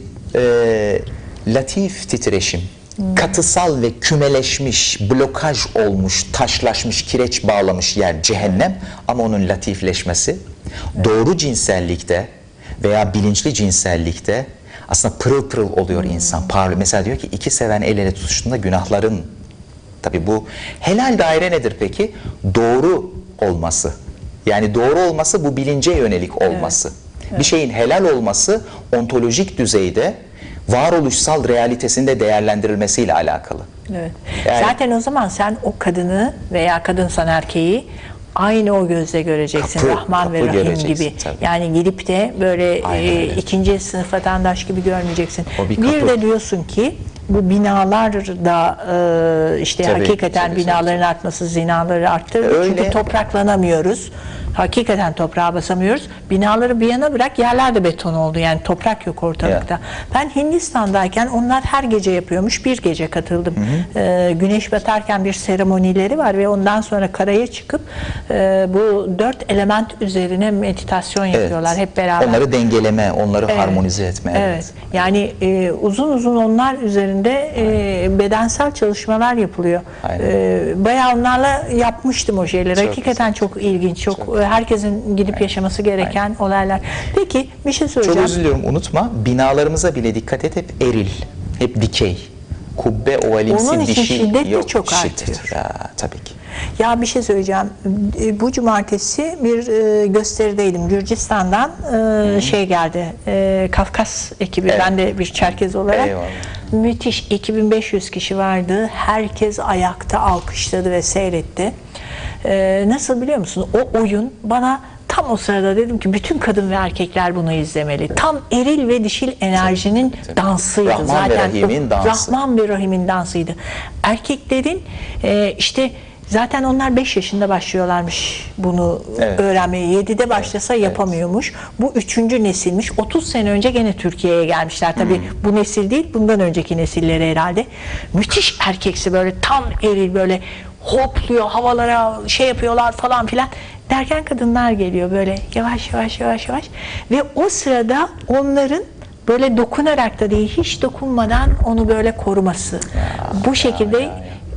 latif titreşim, katısal ve kümeleşmiş, blokaj olmuş, taşlaşmış, kireç bağlamış yer cehennem, ama onun latifleşmesi, doğru cinsellikte veya bilinçli cinsellikte aslında pırıl pırıl oluyor insan. Mesela diyor ki iki seven el ele tutuştuğunda günahların, tabi bu helal daire nedir peki? Doğru olması. Yani doğru olması bu bilince yönelik olması. Evet. Evet. Bir şeyin helal olması ontolojik düzeyde varoluşsal realitesinde değerlendirilmesiyle alakalı. Evet. Yani, zaten o zaman sen o kadını veya kadınsan erkeği aynı o gözle göreceksin. Rahman ve Rahim gibi. Tabii. Yani gidip de böyle ikinci sınıf vatandaş gibi görmeyeceksin. Bir de diyorsun ki bu binalar da işte tabii, hakikaten binaların artması zinaları arttırır. Çünkü topraklanamıyoruz. Hakikaten toprağa basamıyoruz. Binaları bir yana bırak, yerler de beton oldu. Yani toprak yok ortalıkta. Yeah. Ben Hindistan'dayken onlar her gece yapıyormuş. Bir gece katıldım. Güneş batarken bir seremonileri var ve ondan sonra karaya çıkıp bu 4 element üzerine meditasyon yapıyorlar hep beraber. Onları dengeleme, onları harmonize etme. Evet. Yani uzun uzun onlar üzerinde bedensel çalışmalar yapılıyor. Bayağı onlarla yapmıştım o şeyleri. Hakikaten çok ilginç, çok herkesin gidip yaşaması gereken olaylar. Peki bir şey söyleyeceğim. Çok üzülüyorum, unutma, binalarımıza bile dikkat et, hep eril, hep dikey. Kubbe ovalimsi Onun için dişi şiddet de yok. çok Şiddet. artıyor. Ya, tabii ki. Ya bir şey söyleyeceğim. Bu cumartesi bir gösterideydim. Gürcistan'dan şey geldi. Kafkas ekibi. Evet. Ben de bir Çerkez olarak. Eyvallah. Müthiş. 2500 kişi vardı. Herkes ayakta alkışladı ve seyretti. Nasıl biliyor musun? O oyun bana tam o sırada dedim ki bütün kadın ve erkekler bunu izlemeli. Tam eril ve dişil enerjinin dansıydı. Rahman zaten. ve Rahim'in dansı. Rahman ve Rahim'in dansıydı. Erkeklerin işte zaten onlar 5 yaşında başlıyorlarmış bunu öğrenmeye. 7'de başlasa yapamıyormuş. Bu 3. nesilmiş. 30 sene önce gene Türkiye'ye gelmişler. Tabii bu nesil değil, bundan önceki nesilleri herhalde. Müthiş erkeksi, böyle tam eril, böyle hopluyor, havalara şey yapıyorlar falan filan. Derken kadınlar geliyor böyle yavaş yavaş yavaş yavaş ve o sırada onların böyle dokunarak da değil, hiç dokunmadan onu böyle koruması. Bu şekilde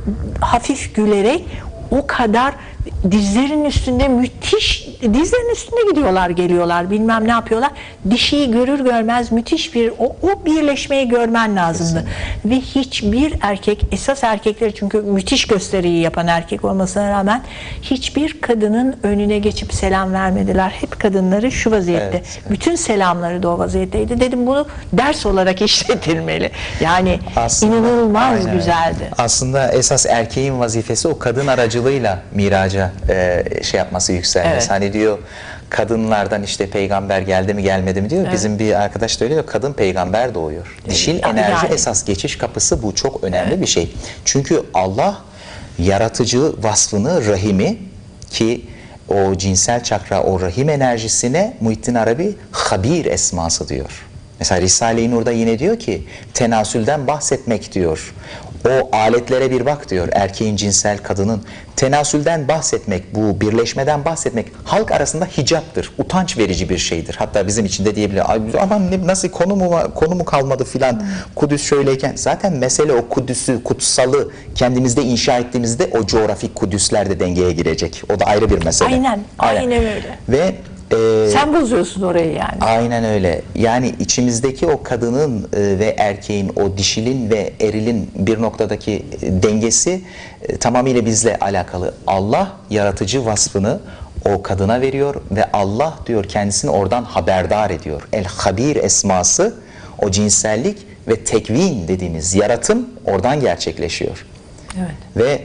hafif gülerek o kadar dizlerin üstünde müthiş, dizlerin üstünde gidiyorlar, geliyorlar, bilmem ne yapıyorlar. Dişiyi görür görmez müthiş bir o birleşmeyi görmen lazımdı. Ve hiçbir erkek, esas erkekleri, çünkü müthiş gösteriyi yapan erkek olmasına rağmen hiçbir kadının önüne geçip selam vermediler. Hep kadınları şu vaziyette. Bütün selamları da o vaziyetteydi. Dedim bunu ders olarak işletilmeli. Yani aslında, inanılmaz güzeldi. Aslında esas erkeğin vazifesi o kadın aracılığıyla miraca şey yapması, yükselmesi. Hani diyor kadınlardan işte peygamber geldi mi gelmedi mi diyor. Bizim bir arkadaş da öyle diyor, kadın peygamber doğuyor. Dişil enerji esas geçiş kapısı, bu çok önemli bir şey. Çünkü Allah yaratıcı vasfını, rahimi, ki o cinsel çakra, o rahim enerjisine Muhittin Arabi habir esması diyor. Mesela Risale-i Nur'da yine diyor ki tenasülden bahsetmek diyor. O aletlere bir bak diyor, erkeğin, cinsel, kadının. Tenasülden bahsetmek, bu birleşmeden bahsetmek halk arasında hicaptır, utanç verici bir şeydir. Hatta bizim için de diyebilir, aman nasıl konu mu kalmadı filan, Kudüs şöyleyken. Zaten mesele o Kudüs'ü, kutsalı kendimizde inşa ettiğimizde o coğrafik Kudüsler de dengeye girecek. O da ayrı bir mesele. Aynen öyle. Ve sen bozuyorsun orayı yani. Aynen öyle. Yani içimizdeki o kadının ve erkeğin, o dişilin ve erilin bir noktadaki dengesi tamamıyla bizle alakalı. Allah yaratıcı vasfını o kadına veriyor ve Allah diyor kendisini oradan haberdar ediyor. El-Habir esması, o cinsellik ve tekvin dediğimiz yaratım oradan gerçekleşiyor. Evet. Ve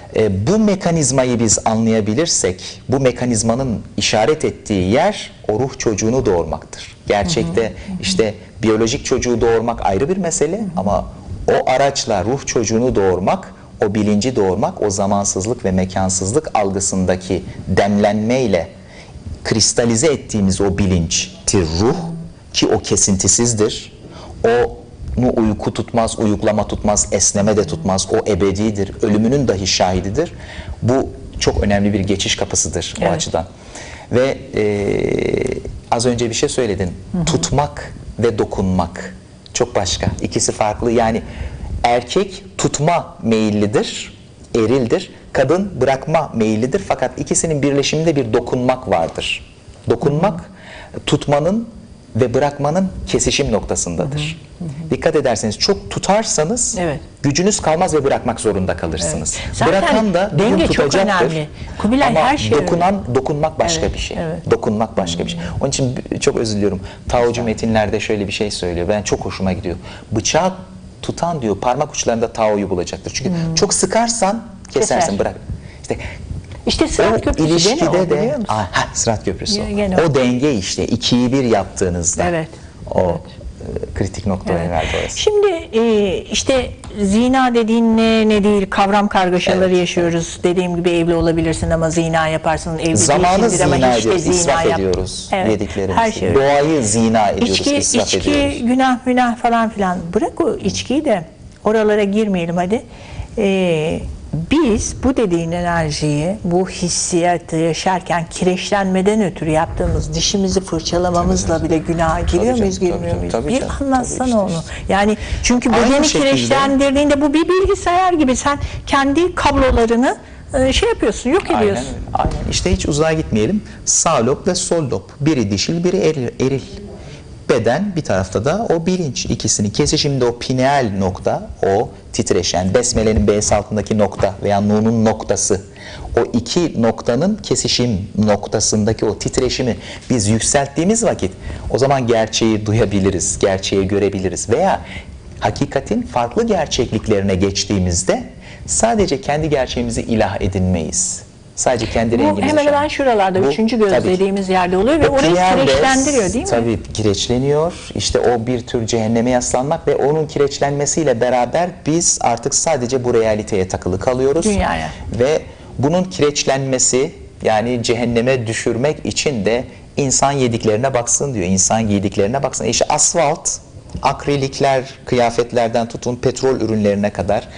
bu mekanizmayı biz anlayabilirsek, bu mekanizmanın işaret ettiği yer o ruh çocuğunu doğurmaktır. Gerçekte işte biyolojik çocuğu doğurmak ayrı bir mesele, ama o araçla ruh çocuğunu doğurmak, o bilinci doğurmak, o zamansızlık ve mekansızlık algısındaki demlenmeyle kristalize ettiğimiz o bilinçtir ruh, ki o kesintisizdir. O uyku tutmaz, uyuklama tutmaz, esneme de tutmaz. O ebedidir, ölümünün dahi şahididir. Bu çok önemli bir geçiş kapısıdır o açıdan. Ve az önce bir şey söyledin. Tutmak ve dokunmak çok başka. İkisi farklı. Yani erkek tutma meyillidir, erildir. Kadın bırakma meyillidir. Fakat ikisinin birleşiminde bir dokunmak vardır. Dokunmak, tutmanın ve bırakmanın kesişim noktasındadır. Dikkat ederseniz çok tutarsanız gücünüz kalmaz ve bırakmak zorunda kalırsınız. Bırakan da denge çok önemli. Kubilay, ama her şey dokunmak başka bir şey. Dokunmak başka bir şey. Onun için çok özür diliyorum. Taocu metinlerde şöyle bir şey söylüyor. Ben çok hoşuma gidiyor. Bıçağı tutan diyor parmak uçlarında Tao'yu bulacaktır. Çünkü çok sıkarsan kesersin, bırak. İşte Sırat Köprüsü ilişkide de Sırat Köprüsü. O denge işte 2'yi 1 yaptığınızda. O kritik noktaya herhalde orası. Şimdi işte zina dediğin ne değil, kavram kargaşaları yaşıyoruz. Dediğim gibi evli olabilirsin ama zina yaparsın, evli zamanı değilsindir ama hiç de zina israf ediyoruz yediklerimizi. Her şey. Doğayı zina ediyoruz, israf ediyoruz. İçki, günah falan filan. Bırak o içkiyi de, oralara girmeyelim hadi. Biz bu dediğin enerjiyi, bu hissiyatı yaşarken kireçlenmeden ötürü yaptığımız dişimizi fırçalamamızla bile günaha giriyor muyuz, girmiyor muyuz? Bir anlatsana onu. Yani çünkü bedeni kireçlendirdiğinde bu bir bilgisayar gibi, sen kendi kablolarını şey yapıyorsun, yok ediyorsun. Aynen öyle. Aynen. İşte hiç uzağa gitmeyelim. Sağ lob ve sol lob. Biri dişil, biri eril. Beden, bir tarafta da o bilinç. İkisinin kesişiminde o pineal nokta, o titreşen, besmelenin B'si altındaki nokta veya Nun'un noktası. O iki noktanın kesişim noktasındaki o titreşimi biz yükselttiğimiz vakit o zaman gerçeği duyabiliriz, gerçeği görebiliriz. Veya hakikatin farklı gerçekliklerine geçtiğimizde sadece kendi gerçeğimizi ilah edinmeyiz. Sadece kendi Bu rengimizi. hemen hemen şuralarda, üçüncü göz dediğimiz yerde oluyor ve orayı pineal kireçlendiriyor değil mi? Tabii kireçleniyor. İşte o bir tür cehenneme yaslanmak ve onun kireçlenmesiyle beraber biz artık sadece bu realiteye takılı kalıyoruz. Dünyaya. Ve bunun kireçlenmesi, yani cehenneme düşürmek için de insan yediklerine baksın diyor. İnsan giydiklerine baksın. İşte asfalt, akrilikler, kıyafetlerden tutun petrol ürünlerine kadar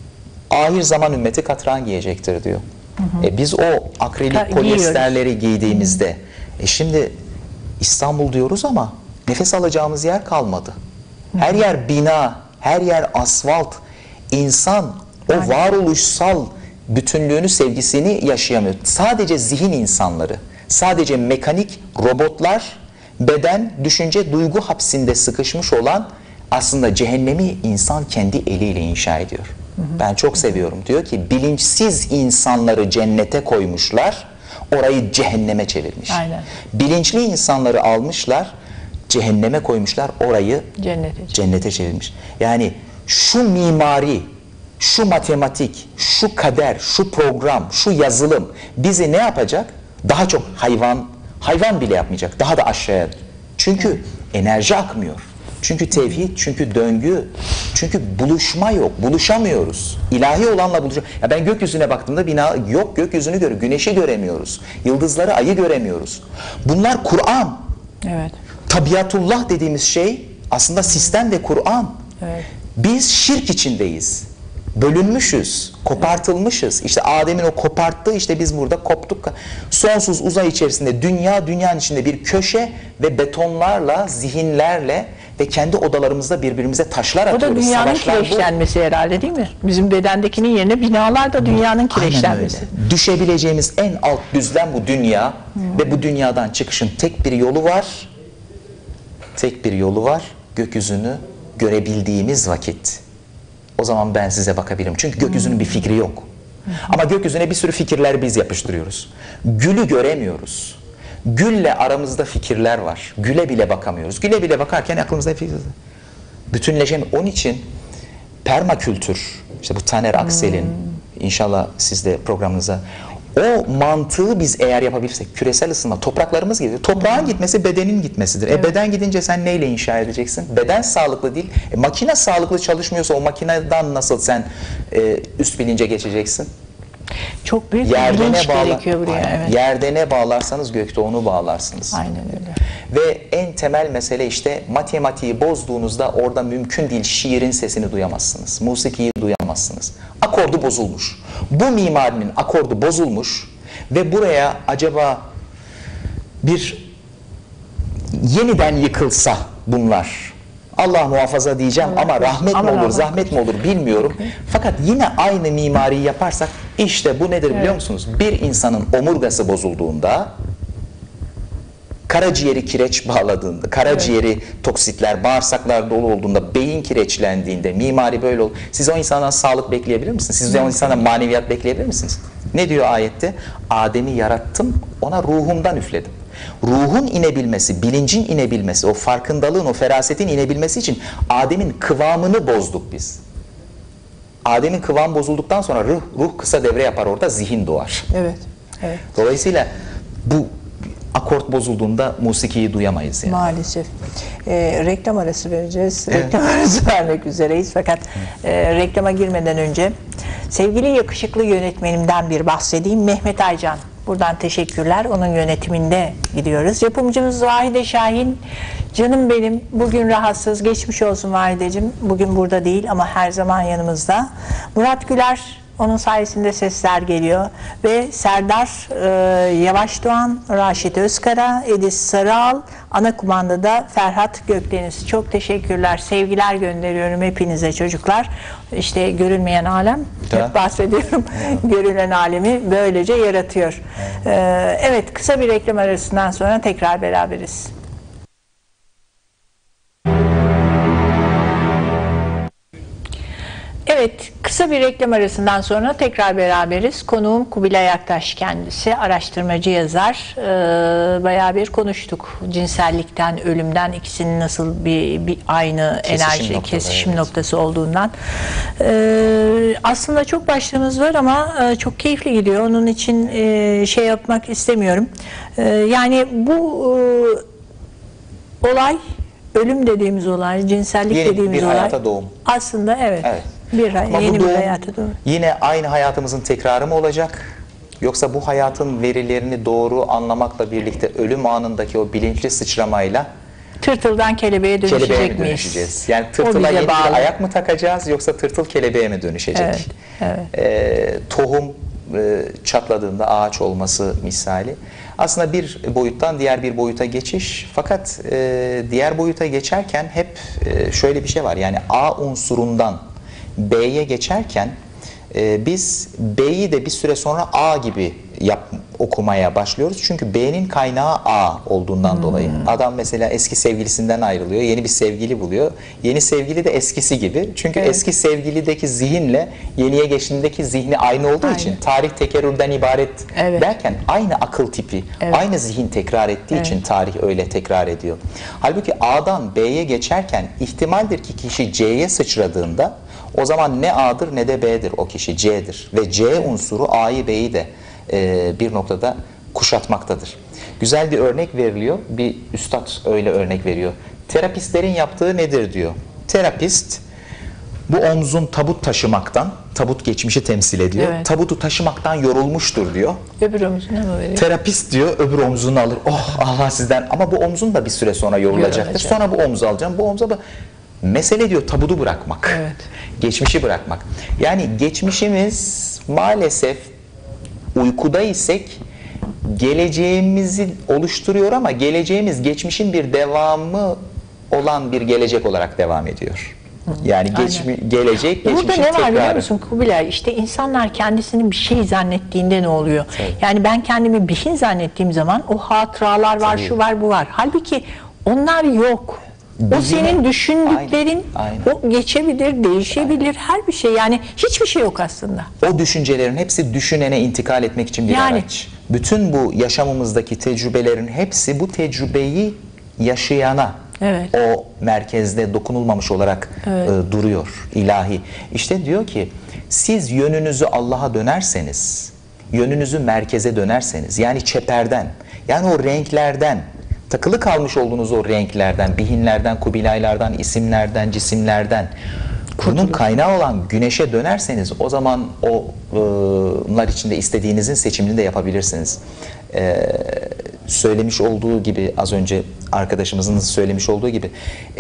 ahir zaman ümmeti katran giyecektir diyor. Biz o akrilik polyesterleri giydiğimizde şimdi İstanbul diyoruz ama nefes alacağımız yer kalmadı. Her yer bina, her yer asfalt. İnsan o varoluşsal bütünlüğünü, sevgisini yaşayamıyor. Sadece zihin insanları, sadece mekanik robotlar, beden, düşünce, duygu hapsinde sıkışmış olan aslında cehennemi insan kendi eliyle inşa ediyor. Ben çok seviyorum. Diyor ki bilinçsiz insanları cennete koymuşlar, orayı cehenneme çevirmiş. Aynen. Bilinçli insanları almışlar, cehenneme koymuşlar, orayı cennete çevirmiş. Yani şu mimari, şu matematik, şu kader, şu program, şu yazılım bizi ne yapacak? Daha çok hayvan bile yapmayacak. Daha da aşağıya. Çünkü enerji akmıyor. Çünkü tevhid, çünkü döngü, çünkü buluşma yok, buluşamıyoruz. İlahi olanla buluşamıyoruz. Ya ben gökyüzüne baktığımda bina yok, gökyüzünü görüyorum, güneşi göremiyoruz, yıldızları, ayı göremiyoruz. Bunlar Kur'an. Evet. Tabiatullah dediğimiz şey aslında sistem ve Kur'an. Evet. Biz şirk içindeyiz. Bölünmüşüz, kopartılmışız. İşte Adem'in o koparttığı, işte biz burada koptuk. Sonsuz uzay içerisinde dünyanın içinde bir köşe ve betonlarla, zihinlerle ve kendi odalarımızda birbirimize taşlar atıyoruz. O da dünyanın Savaşlar kireçlenmesi herhalde değil mi? Bizim bedendekinin yerine binalar da dünyanın kireçlenmesi. Düşebileceğimiz en alt düzlem bu dünya ve bu dünyadan çıkışın tek bir yolu var. Tek bir yolu var. Gökyüzünü görebildiğimiz vakit. O zaman ben size bakabilirim. Çünkü gökyüzünün bir fikri yok. Ama gökyüzüne bir sürü fikirler biz yapıştırıyoruz. Gülü göremiyoruz. Gülle aramızda fikirler var. Güle bile bakamıyoruz. Güle bile bakarken aklımızda fikirler. Bütünleşemiyoruz. Onun için permakültür, işte bu Taner Aksel'in, inşallah siz de programınıza, o mantığı biz eğer yapabilirsek, küresel ısınma, topraklarımız gidiyor. Toprağın gitmesi bedenin gitmesidir. Evet. Beden gidince sen neyle inşa edeceksin? Beden sağlıklı değil. Makine sağlıklı çalışmıyorsa o makineden nasıl sen üst bilince geçeceksin? Çok büyük bir bilinç gerekiyor buraya. Evet. Yerde ne bağlarsanız gökte onu bağlarsınız. Aynen öyle. Ve en temel mesele işte matematiği bozduğunuzda orada mümkün değil şiirin sesini duyamazsınız. Musikiyi duyamazsınız. Akordu bozulmuş. Bu mimarinin akordu bozulmuş ve buraya acaba bir yeniden yıkılsa bunlar, Allah muhafaza diyeceğim ama rahmet mi olur, zahmet mi olur bilmiyorum. Fakat yine aynı mimariyi yaparsak işte bu nedir biliyor musunuz? Bir insanın omurgası bozulduğunda, karaciğeri kireç bağladığında, karaciğeri toksitler, bağırsaklar dolu olduğunda, beyin kireçlendiğinde, mimari böyle olur. Siz o insandan sağlık bekleyebilir misiniz? Siz o insandan maneviyat bekleyebilir misiniz? Ne diyor ayette? Adem'i yarattım, ona ruhumdan üfledim. Ruhun inebilmesi, bilincin inebilmesi, o farkındalığın, o ferasetin inebilmesi için Adem'in kıvamını bozduk biz. Adem'in kıvamı bozulduktan sonra ruh kısa devre yapar, orada zihin doğar. Evet. Evet. Dolayısıyla bu akort bozulduğunda musikiyi duyamayız yani. Maalesef. Reklam arası vereceğiz. Evet. Reklam arası vermek üzereyiz. Fakat reklama girmeden önce sevgili yakışıklı yönetmenimden bir bahsedeyim. Mehmet Aycan. Buradan teşekkürler. Onun yönetiminde gidiyoruz. Yapımcımız Vahide Şahin. Canım benim, bugün rahatsız. Geçmiş olsun Vahideciğim. Bugün burada değil ama her zaman yanımızda. Murat Güler Onun sayesinde sesler geliyor. Ve Serdar Yavaş Doğan, Raşit Özkara, Edis Sarıal, ana kumandada Ferhat Gökdeniz. Çok teşekkürler. Sevgiler gönderiyorum hepinize çocuklar. İşte görünmeyen alem, hep bahsediyorum. Görünen alemi böylece yaratıyor. Evet, kısa bir reklam arasından sonra tekrar beraberiz. Evet, kısa bir reklam arasından sonra tekrar beraberiz. Konuğum Kubilay Aktaş kendisi, araştırmacı yazar. Bayağı bir konuştuk. Cinsellikten, ölümden, ikisinin nasıl bir aynı enerji, kesişim noktası olduğundan. Aslında çok başlığımız var ama çok keyifli gidiyor. Onun için şey yapmak istemiyorum. Yani bu olay, ölüm dediğimiz olay, cinsellik dediğimiz olay. Hayata doğum. Aslında evet. Ama Yeni bu bir doğum hayata doğru. yine aynı hayatımızın tekrarı mı olacak? Yoksa bu hayatın verilerini doğru anlamakla birlikte ölüm anındaki o bilinçli sıçramayla Tırtıldan kelebeğe dönüşecek miyiz? dönüşeceğiz? Yani tırtıla yeni bir ayak mı takacağız yoksa tırtıl kelebeğe mi dönüşecek? Tohum çatladığında ağaç olması misali. Aslında bir boyuttan diğer bir boyuta geçiş. Fakat diğer boyuta geçerken hep şöyle bir şey var. Yani A unsurundan B'ye geçerken biz B'yi de bir süre sonra A gibi okumaya başlıyoruz. Çünkü B'nin kaynağı A olduğundan dolayı. Adam mesela eski sevgilisinden ayrılıyor, yeni bir sevgili buluyor. Yeni sevgili de eskisi gibi. Çünkü eski sevgilideki zihinle yeniye geçtiğindeki zihni aynı olduğu için tarih tekerrürden ibaret derken aynı akıl tipi, aynı zihin tekrar ettiği için tarih öyle tekrar ediyor. Halbuki A'dan B'ye geçerken ihtimaldir ki kişi C'ye sıçradığında o zaman ne A'dır ne de B'dir, o kişi C'dir. Ve C unsuru A'yı B'yi de bir noktada kuşatmaktadır. Güzel bir örnek veriliyor. Bir üstad öyle örnek veriyor. Terapistlerin yaptığı nedir diyor. Terapist bu omzun tabut taşımaktan, tabut geçmişi temsil ediyor. Tabutu taşımaktan yorulmuştur diyor. Öbür omzuna mı veriyor? Terapist diyor öbür omzunu alır. Oh Allah sizden, ama bu omzun da bir süre sonra yorulacaktır. Sonra bu omzu alacağım. Bu omza da mesele diyor tabutu bırakmak. Geçmişi bırakmak. Yani geçmişimiz maalesef uykuda isek geleceğimizi oluşturuyor ama geleceğimiz geçmişin bir devamı olan bir gelecek olarak devam ediyor. Yani gelecek geçmişin burada ne var tekrarı. biliyor musun Kubilay? İşte insanlar kendisini bir şey zannettiğinde ne oluyor? Yani ben kendimi bir şey zannettiğim zaman o hatıralar var, şu var, bu var. Halbuki onlar yok. O senin düşündüklerin, o geçebilir, değişebilir, her bir şey. Yani hiçbir şey yok aslında. O düşüncelerin hepsi düşünene intikal etmek için bir araç. Bütün bu yaşamımızdaki tecrübelerin hepsi bu tecrübeyi yaşayana o merkezde dokunulmamış olarak duruyor, ilahi. İşte diyor ki siz yönünüzü Allah'a dönerseniz, yönünüzü merkeze dönerseniz, yani çeperden, yani o renklerden, takılı kalmış olduğunuz o renklerden, bihinlerden, kubilaylardan, isimlerden, cisimlerden, bunun kaynağı olan güneşe dönerseniz o zaman onlar içinde istediğinizin seçimini de yapabilirsiniz. Söylemiş olduğu gibi, az önce arkadaşımızın söylemiş olduğu gibi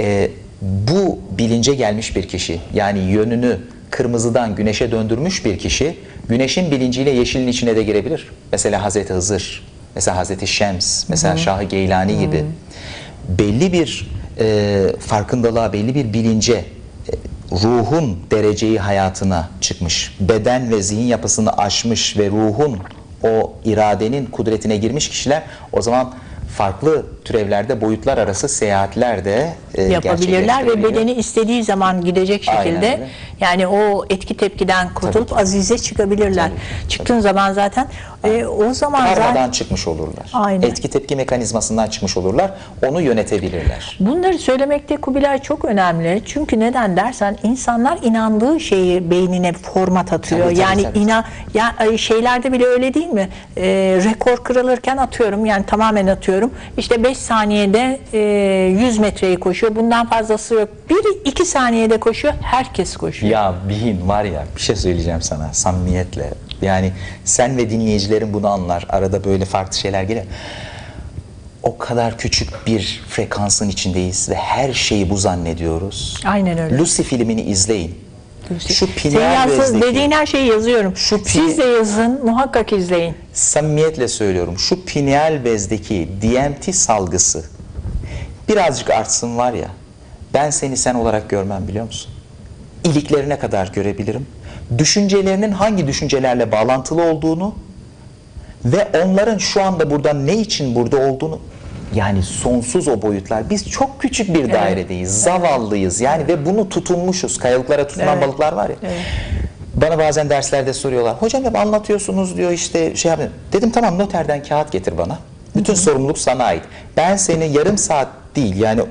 bu bilince gelmiş bir kişi, yani yönünü kırmızıdan güneşe döndürmüş bir kişi, güneşin bilinciyle yeşilin içine de girebilir. Mesela Hazreti Hızır, mesela Hazreti Şems, mesela Şah-ı Geylani gibi belli bir farkındalığa, belli bir bilince, ruhun dereceyi hayatına çıkmış, beden ve zihin yapısını aşmış ve ruhun, o iradenin kudretine girmiş kişiler o zaman farklı türevlerde boyutlar arası seyahatler de yapabilirler ve bedeni istediği zaman gidecek şekilde, yani o etki tepkiden kurtulup azize çıkabilirler. Çıktığın zaman zaten o zaman karmadan çıkmış olurlar. Etki tepki mekanizmasından çıkmış olurlar. Onu yönetebilirler. Bunları söylemekte Kubilay çok önemli. Çünkü neden dersen insanlar inandığı şeyi beynine format atıyor. Şeylerde bile öyle değil mi? Rekor kırılırken atıyorum, yani tamamen atıyorum. İşte 5 saniyede 100 metreyi koşuyor. Bundan fazlası yok. 1-2 saniyede koşuyor. Herkes koşuyor. Ya Bihin var ya, bir şey söyleyeceğim sana samimiyetle. Yani sen ve dinleyicilerin bunu anlar. Arada böyle farklı şeyler gelir. O kadar küçük bir frekansın içindeyiz ve her şeyi bu zannediyoruz. Aynen öyle. Lucy filmini izleyin. Şu Senin pineal bezdeki, dediğin her şeyi yazıyorum. Siz de yazın, muhakkak izleyin. Samimiyetle söylüyorum, şu pineal bezdeki DMT salgısı birazcık artsın var ya, ben seni sen olarak görmem, biliyor musun? İliklerine kadar görebilirim. Düşüncelerinin hangi düşüncelerle bağlantılı olduğunu ve onların şu anda burada ne için burada olduğunu, yani sonsuz o boyutlar. Biz çok küçük bir dairedeyiz, zavallıyız yani, ve bunu tutunmuşuz. Kayalıklara tutunan balıklar var ya. Bana bazen derslerde soruyorlar, hocam hep anlatıyorsunuz diyor, işte şey yapın. Dedim tamam, noterden kağıt getir bana. Bütün sorumluluk sana ait. Ben seni yarım saat değil, yani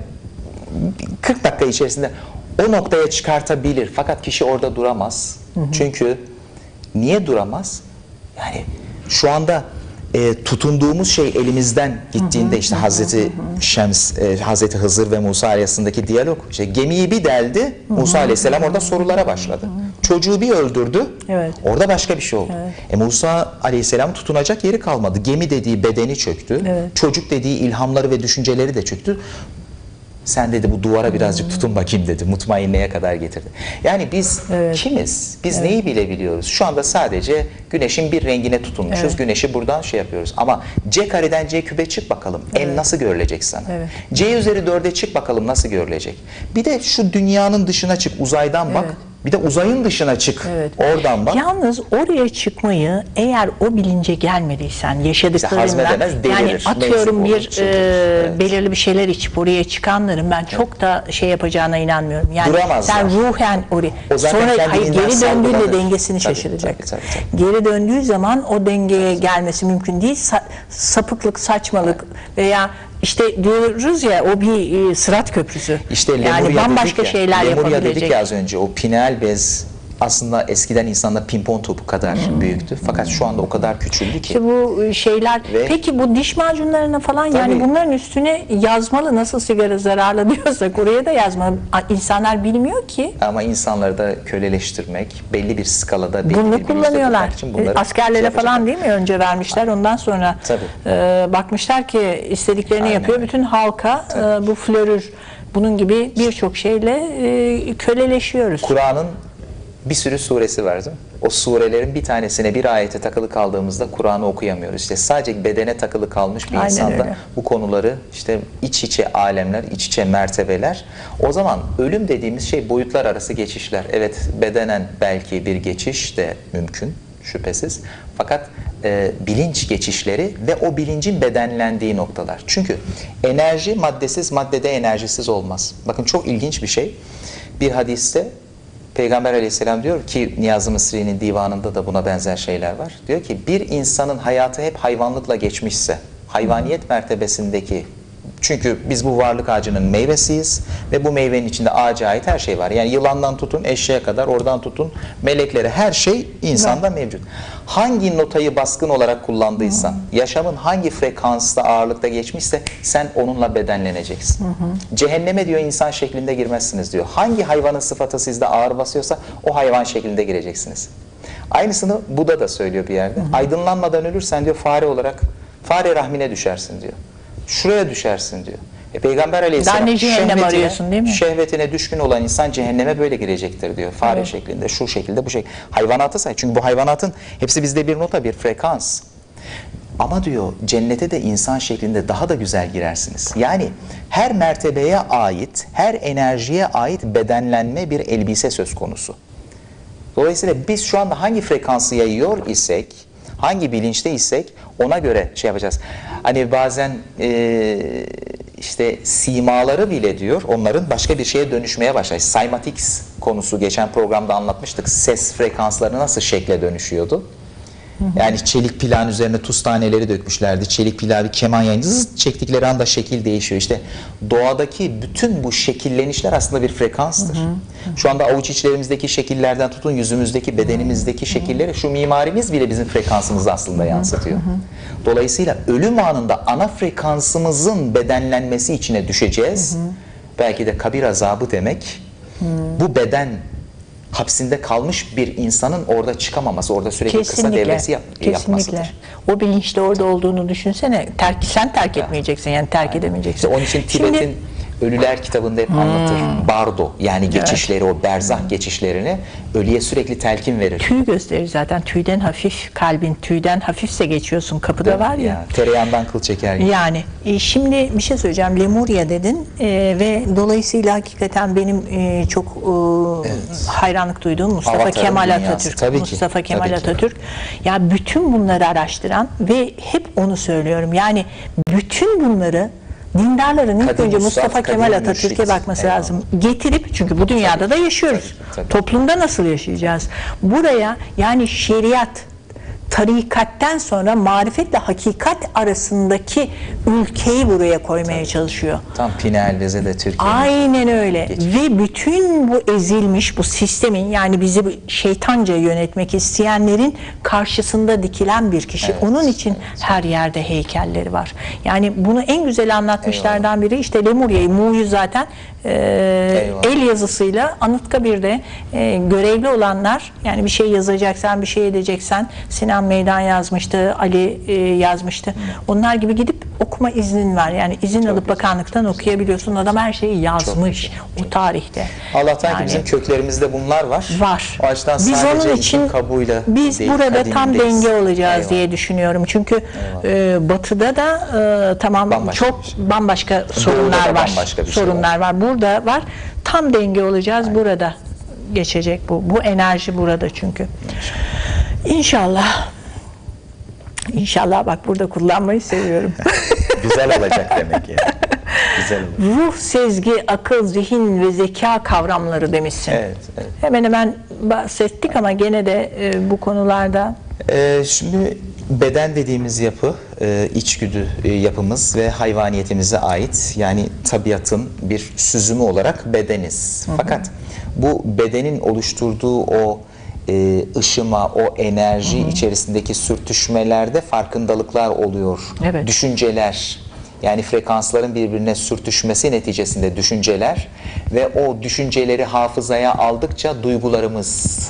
40 dakika içerisinde o noktaya çıkartabilir. Fakat kişi orada duramaz. Çünkü niye duramaz? Yani şu anda tutunduğumuz şey elimizden gittiğinde, işte Hazreti Şems, Hazreti Hızır ve Musa arasındaki diyalog. İşte gemiyi bir deldi, Musa Aleyhisselam orada sorulara başladı. Çocuğu bir öldürdü, orada başka bir şey oldu. Musa Aleyhisselam tutunacak yeri kalmadı. Gemi dediği bedeni çöktü, çocuk dediği ilhamları ve düşünceleri de çöktü. Sen dedi bu duvara birazcık tutun bakayım dedi. Mutmainneye kadar getirdi. Yani biz kimiz? Biz neyi bilebiliyoruz? Şu anda sadece güneşin bir rengine tutunmuşuz. Güneşi buradan şey yapıyoruz. Ama C kareden C küpe çık bakalım. En nasıl görülecek sana? C üzeri 4'e çık bakalım nasıl görülecek? Bir de şu dünyanın dışına çık. Uzaydan bak. Bir de uzayın dışına çık. Oradan bak. Yalnız oraya çıkmayı eğer o bilince gelmediysen, yaşadıklarından, yani atıyorum bir belirli bir şeyler içip oraya çıkanların ben çok da şey yapacağına inanmıyorum. Yani duramazlar. sen ruhen oraya sonra geri döndüğünde dengesini şaşıracak. Geri döndüğü zaman o dengeye gelmesi mümkün değil. Sapıklık, saçmalık veya işte diyoruz ya, o bir sırat köprüsü. İşte yani bambaşka şeyler Lemuria yapabilecek. dedik ya az önce, o pineal bez aslında eskiden insanlar pimpon topu kadar büyüktü. Fakat şu anda o kadar küçüldü ki. İşte bu şeyler. Peki bu diş macunlarına falan, yani bunların üstüne yazmalı, nasıl sigara zararlı diyorsak oraya da yazmalı. İnsanlar bilmiyor ki. Ama insanları da köleleştirmek, belli bir skalada bunu kullanıyorlar. Askerlere falan değil mi önce vermişler, ondan sonra bakmışlar ki istediklerini yapıyor. Bütün halka bu florür, bunun gibi birçok şeyle köleleşiyoruz. Kur'an'ın bir sürü suresi var değil mi? O surelerin bir tanesine, bir ayete takılı kaldığımızda Kur'an'ı okuyamıyoruz. İşte sadece bedene takılı kalmış bir insanda bu konuları, işte iç içe alemler, iç içe mertebeler. O zaman ölüm dediğimiz şey boyutlar arası geçişler. Evet, bedenen belki bir geçiş de mümkün, şüphesiz. Fakat bilinç geçişleri ve o bilincin bedenlendiği noktalar. Çünkü enerji maddesiz, maddede enerjisiz olmaz. Bakın çok ilginç bir şey. Bir hadiste Peygamber Aleyhisselam diyor ki, Niyazi Mısri'nin divanında da buna benzer şeyler var. Diyor ki bir insanın hayatı hep hayvanlıkla geçmişse, hayvaniyet mertebesindeki, çünkü biz bu varlık ağacının meyvesiyiz ve bu meyvenin içinde ağaca ait her şey var. Yani yılandan tutun eşeğe kadar, oradan tutun meleklere, her şey insanda mevcut. Hangi notayı baskın olarak kullandıysan, yaşamın hangi frekansta, ağırlıkta geçmişse sen onunla bedenleneceksin. Cehenneme diyor insan şeklinde girmezsiniz diyor. Hangi hayvanın sıfatı sizde ağır basıyorsa o hayvan şeklinde gireceksiniz. Aynısını Buda da söylüyor bir yerde. Aydınlanmadan ölürsen diyor fare olarak fare rahmine düşersin diyor. Şuraya düşersin diyor. Peygamber Aleyhisselam şehvetine düşkün olan insan cehenneme böyle girecektir diyor. Fare şeklinde, şu şekilde, bu şekilde. Hayvanata say. Çünkü bu hayvanatın hepsi bizde bir nota, bir frekans. Ama diyor cennete de insan şeklinde daha da güzel girersiniz. Yani her mertebeye ait, her enerjiye ait bedenlenme bir elbise söz konusu. Dolayısıyla biz şu anda hangi frekansı yayıyor isek, hangi bilinçte isek ona göre şey yapacağız. Hani bazen işte simaları bile diyor, onların başka bir şeye dönüşmeye başlar. Cymatics konusu geçen programda anlatmıştık. Ses frekansları nasıl şekle dönüşüyordu? Yani çelik pilağın üzerine tuz taneleri dökmüşlerdi. Çelik pilağı bir keman yayınca zıt çektikleri anda şekil değişiyor. İşte doğadaki bütün bu şekillenişler aslında bir frekanstır. Şu anda avuç içlerimizdeki şekillerden tutun yüzümüzdeki, bedenimizdeki şekilleri, şu mimarimiz bile bizim frekansımızı aslında yansıtıyor. Dolayısıyla ölüm anında ana frekansımızın bedenlenmesi içine düşeceğiz. Belki de kabir azabı demek bu beden hapsinde kalmış bir insanın orada çıkamaması, orada sürekli kısa devresi yapmasıdır. O bilinçle orada olduğunu düşünsene. Sen terk etmeyeceksin, yani terk edemeyeceksin. İşte onun için Tibet'in Ölüler kitabında hep anlatır. Bardo, yani geçişleri, o berzah geçişlerini ölüye sürekli telkin verir. Tüy gösterir zaten. Tüyden hafif, kalbin tüyden hafifse geçiyorsun. Kapıda var ya. Tereyağından kıl çeker gibi. Yani şimdi bir şey söyleyeceğim. Lemuria dedin ve dolayısıyla hakikaten benim çok hayranlık duyduğum Mustafa Avatar'ın Kemal dünyası. Atatürk. Tabii ki, Mustafa Kemal tabii ki. Atatürk. Ya bütün bunları araştıran ve hep onu söylüyorum. Yani bütün bunları dindarların ilk Kadim önce Mustafa, Mustafa kadim Kemal Atatürk'e mürşit. bakması Eyvallah. lazım. Getirip, çünkü bu dünyada da yaşıyoruz. Tabii. Toplumda nasıl yaşayacağız? Buraya yani şeriat, tarikatten sonra marifetle hakikat arasındaki ülkeyi buraya koymaya çalışıyor. Tam Pinelvez'e de Türkiye. Aynen öyle. Ve bütün bu ezilmiş, bu sistemin, yani bizi şeytanca yönetmek isteyenlerin karşısında dikilen bir kişi. Onun için her yerde heykelleri var. Yani bunu en güzel anlatmışlardan biri işte Lemuria'yı, Mu'yu zaten el yazısıyla Anıtkabir'de görevli olanlar, yani bir şey yazacaksan, bir şey edeceksen, Sinan Meydan yazmıştı, Ali yazmıştı. Onlar gibi gidip okuma iznin var. Yani izin alıp bakanlıktan okuyabiliyorsun. Adam her şeyi yazmış o tarihte. Allah'tan Yani ki bizim köklerimizde bunlar var. var. O açıdan Biz sadece onun için isim kabuğuyla biz değil, burada tam kadimindeyiz. denge olacağız Eyvallah. diye düşünüyorum. Çünkü Batı'da da tamam Bambaşka çok bir şey. bambaşka Doğu'da sorunlar da var. bambaşka bir şey Sorunlar var. Burada var. Tam denge olacağız. Burada geçecek bu. Bu enerji burada çünkü. İnşallah. İnşallah, bak burada kullanmayı seviyorum. Güzel olacak demek yani. Güzel olur. Ruh, sezgi, akıl, zihin ve zeka kavramları demişsin. Evet, evet. Hemen hemen bahsettik ama gene de bu konularda. Şimdi beden dediğimiz yapı içgüdü yapımız ve hayvaniyetimize ait, yani tabiatın bir süzümü olarak bedeniz. Fakat bu bedenin oluşturduğu o ışıma, o enerji içerisindeki sürtüşmelerde farkındalıklar oluyor. Evet. Düşünceler, yani frekansların birbirine sürtüşmesi neticesinde düşünceler ve o düşünceleri hafızaya aldıkça duygularımız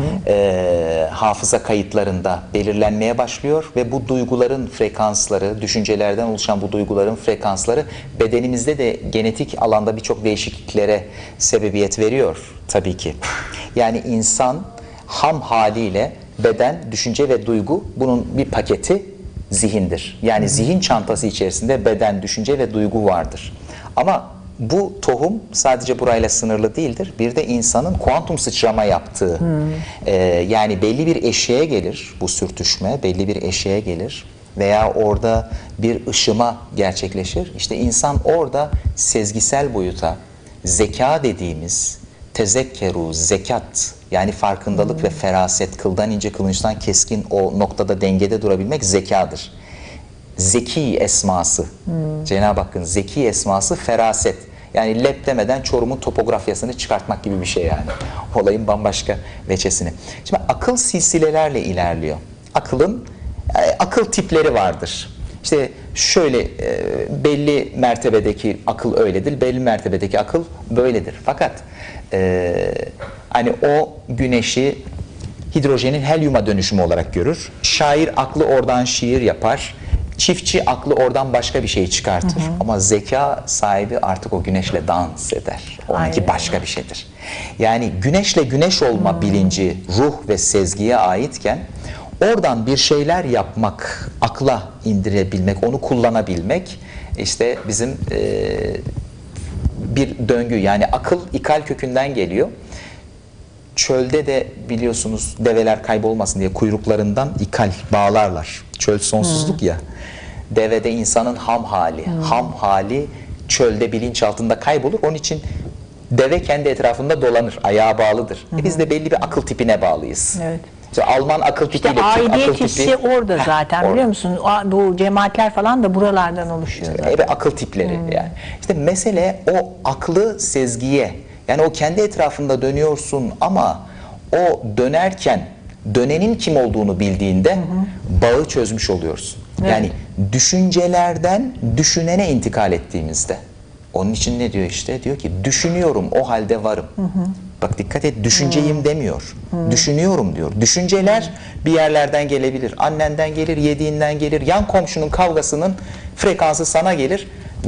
hafıza kayıtlarında belirlenmeye başlıyor ve bu duyguların frekansları, düşüncelerden oluşan bu duyguların frekansları bedenimizde de genetik alanda birçok değişikliklere sebebiyet veriyor tabii ki. Yani insan ham haliyle beden, düşünce ve duygu, bunun bir paketi zihindir. Yani zihin çantası içerisinde beden, düşünce ve duygu vardır. Ama bu tohum sadece burayla sınırlı değildir. Bir de insanın kuantum sıçrama yaptığı, yani belli bir eşiğe gelir bu sürtüşme, belli bir eşiğe gelir veya orada bir ışıma gerçekleşir. İşte insan orada sezgisel boyuta, zeka dediğimiz, tezekkeru, zekat, yani farkındalık ve feraset, kıldan ince kılınçtan keskin o noktada dengede durabilmek zekadır. Zeki esması, Cenab-ı Hakk'ın zeki esması feraset. Yani lep demeden Çorum'un topografyasını çıkartmak gibi bir şey yani. Olayın bambaşka veçesini. Şimdi akıl silsilelerle ilerliyor. Akıl tipleri vardır. İşte şöyle belli mertebedeki akıl öyledir, belli mertebedeki akıl böyledir. Fakat hani o güneşi hidrojenin helyuma dönüşümü olarak görür. Şair aklı oradan şiir yapar. Çiftçi aklı oradan başka bir şey çıkartır. Ama zeka sahibi artık o güneşle dans eder. Onunki başka bir şeydir. Yani güneşle güneş olma bilinci ruh ve sezgiye aitken oradan bir şeyler yapmak, akla indirebilmek, onu kullanabilmek işte bizim bir döngü. Yani akıl ikal kökünden geliyor. Çölde de biliyorsunuz develer kaybolmasın diye kuyruklarından ikal bağlarlar. Çöl sonsuzluk ya. Devede insanın ham hali. Ham hali çölde bilinç altında kaybolur. Onun için deve kendi etrafında dolanır. Ayağa bağlıdır. Biz de belli bir akıl tipine bağlıyız. Evet. İşte Alman akıl tipiyle İşte Türk aidiyet akıl hissi tipi. orada zaten, biliyor musun? Bu cemaatler falan da buralardan oluşuyor zaten. Ve akıl tipleri yani. İşte mesele o aklı sezgiye, yani o kendi etrafında dönüyorsun ama o dönerken dönenin kim olduğunu bildiğinde bağı çözmüş oluyoruz. Evet. Yani düşüncelerden düşünene intikal ettiğimizde. Onun için ne diyor işte? Diyor ki düşünüyorum, o halde varım. Bak dikkat et, düşünceyim demiyor. Düşünüyorum diyor. Düşünceler bir yerlerden gelebilir. Annenden gelir, yediğinden gelir. Yan komşunun kavgasının frekansı sana gelir ve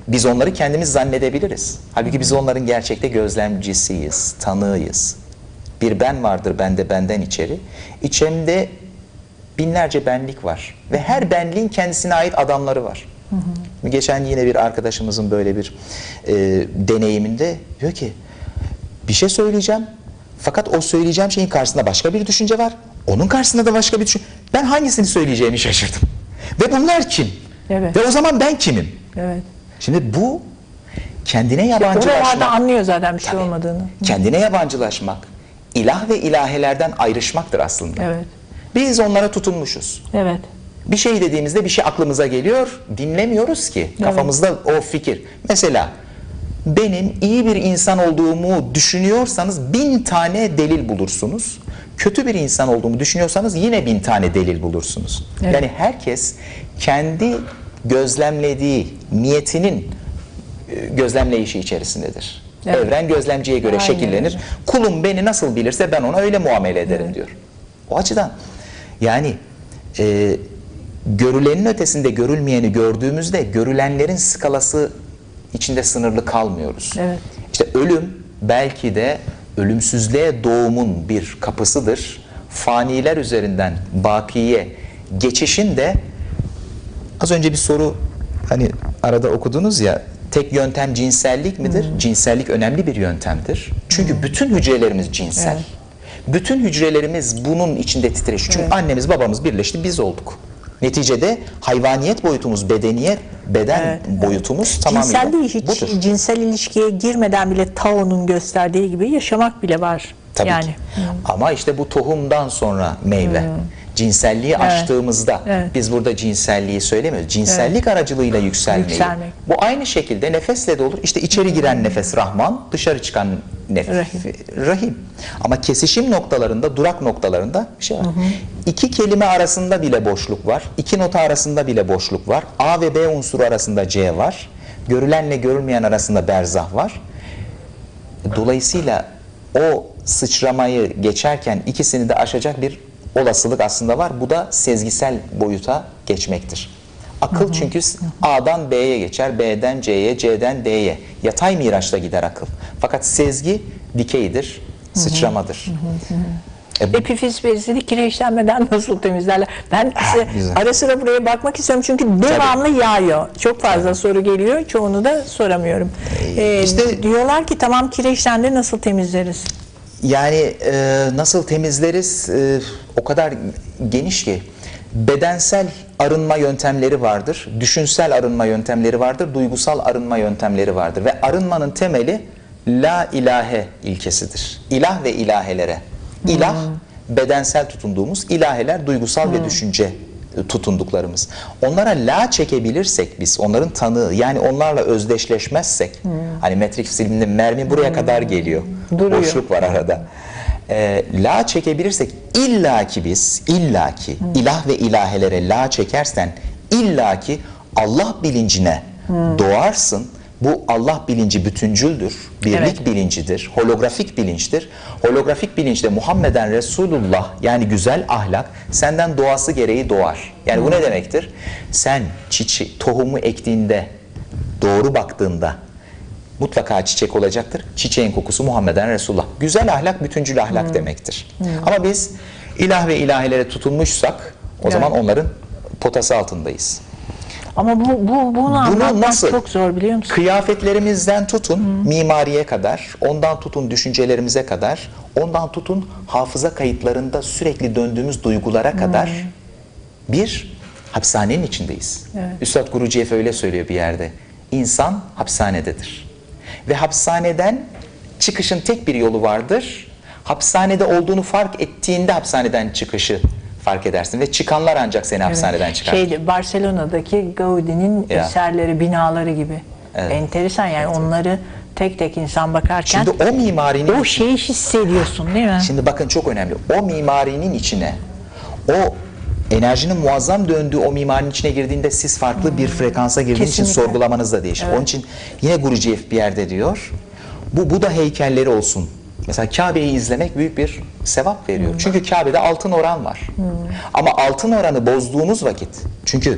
Biz onları kendimiz zannedebiliriz. Halbuki biz onların gerçekte gözlemcisiyiz, tanığıyız. Bir ben vardır bende, benden içeri. İçimde binlerce benlik var. Ve her benliğin kendisine ait adamları var. Geçen yine bir arkadaşımızın böyle bir deneyiminde diyor ki, bir şey söyleyeceğim. Fakat o söyleyeceğim şeyin karşısında başka bir düşünce var. Onun karşısında da başka bir düşünce. Ben hangisini söyleyeceğimi şaşırdım. Ve bunlar kim? Evet. Ve o zaman ben kimim? Evet. Şimdi bu kendine yabancılaşmak. Oralarda anlıyor zaten bir şey olmadığını. Kendine yabancılaşmak, ilah ve ilahelerden ayrışmaktır aslında. Evet. Biz onlara tutunmuşuz. Evet. Bir şey dediğimizde bir şey aklımıza geliyor, dinlemiyoruz ki. Kafamızda o fikir. Mesela benim iyi bir insan olduğumu düşünüyorsanız 1000 tane delil bulursunuz. Kötü bir insan olduğumu düşünüyorsanız yine 1000 tane delil bulursunuz. Evet. Yani herkes kendi gözlemlediği niyetinin gözlemleyişi içerisindedir. Evet. Evren gözlemciye göre Aynen şekillenir. öyle. Kulum beni nasıl bilirse ben ona öyle muamele ederim diyor. O açıdan yani görülenin ötesinde görülmeyeni gördüğümüzde görülenlerin skalası içinde sınırlı kalmıyoruz. Evet. İşte ölüm belki de ölümsüzlüğe doğumun bir kapısıdır. Faniler üzerinden bakiye geçişin de az önce bir soru hani arada okudunuz ya, tek yöntem cinsellik midir? Cinsellik önemli bir yöntemdir. Çünkü bütün hücrelerimiz cinsel. Evet. Bütün hücrelerimiz bunun içinde titreşiyor. Çünkü annemiz babamız birleşti, biz olduk. Neticede hayvaniyet boyutumuz, beden boyutumuz tamamıyla Cinselliği hiç budur. cinsel ilişkiye girmeden bile Tao'nun gösterdiği gibi yaşamak bile var. Tabii yani. ki. Ama işte bu tohumdan sonra meyve. Cinselliği açtığımızda biz burada cinselliği söylemiyoruz. Cinsellik aracılığıyla yükselmeyi. Bu aynı şekilde nefesle de olur. İşte içeri giren nefes Rahman, dışarı çıkan nefes Rahim. Ama kesişim noktalarında, durak noktalarında bir şey var. İki kelime arasında bile boşluk var. İki nota arasında bile boşluk var. A ve B unsuru arasında C var. Görülenle görülmeyen arasında berzah var. Dolayısıyla o sıçramayı geçerken ikisini de aşacak bir olasılık aslında var. Bu da sezgisel boyuta geçmektir. Akıl çünkü A'dan B'ye geçer, B'den C'ye, C'den D'ye. Yatay miraçla gider akıl. Fakat sezgi dikeydir, sıçramadır. Epifiz bezini kireçlenmeden nasıl temizlerler? Ben güzel. ara sıra buraya bakmak istiyorum çünkü devamlı yağıyor. Çok fazla soru geliyor. Çoğunu da soramıyorum. İşte diyorlar ki tamam kireçlendi, nasıl temizleriz? Yani nasıl temizleriz o kadar geniş ki. Bedensel arınma yöntemleri vardır, düşünsel arınma yöntemleri vardır, duygusal arınma yöntemleri vardır. Ve arınmanın temeli la ilahe ilkesidir. İlah ve ilahelere. İlah bedensel tutunduğumuz, ilaheler duygusal ve düşünce tutunduklarımız. Onlara la çekebilirsek biz, onların tanığı, yani onlarla özdeşleşmezsek, hani Matrix filminde mermi buraya kadar geliyor. Duruyor. Boşluk var arada. La çekebilirsek illaki biz, illaki ilah ve ilahelere la çekersen illaki Allah bilincine doğarsın. Bu Allah bilinci bütüncüldür, birlik bilincidir, holografik bilinçtir. Holografik bilinçte Muhammeden Resulullah, yani güzel ahlak senden doğası gereği doğar. Yani bu ne demektir? Sen tohumu ektiğinde, doğru baktığında mutlaka çiçek olacaktır. Çiçeğin kokusu Muhammeden Resulullah. Güzel ahlak bütüncül ahlak demektir. Ama biz ilah ve ilahelere tutulmuşsak o zaman onların potası altındayız. Ama bunu anlatmak nasıl? çok zor, biliyor musun? Kıyafetlerimizden tutun mimariye kadar, ondan tutun düşüncelerimize kadar, ondan tutun hafıza kayıtlarında sürekli döndüğümüz duygulara kadar bir hapishanenin içindeyiz. Üstad Guruciyev öyle söylüyor bir yerde. İnsan hapishanededir. Ve hapishaneden çıkışın tek bir yolu vardır. Hapishanede olduğunu fark ettiğinde hapishaneden çıkışı fark edersin ve çıkanlar ancak seni hapishaneden çıkar. Barcelona'daki Gaudi'nin eserleri, binaları gibi. Enteresan yani, onları tek tek insan bakarken şimdi o mimarinin o şeyi hissediyorsun, değil mi? Şimdi bakın çok önemli. O mimarinin içine, o enerjinin muazzam döndüğü o mimarinin içine girdiğinde siz farklı bir frekansa girdiğiniz için sorgulamanız da değişir. Onun için yine Guruciyev bir yerde diyor, bu Buda heykelleri olsun. Mesela Kabe'yi izlemek büyük bir sevap veriyor. Çünkü Kabe'de altın oran var. Ama altın oranı bozduğunuz vakit, çünkü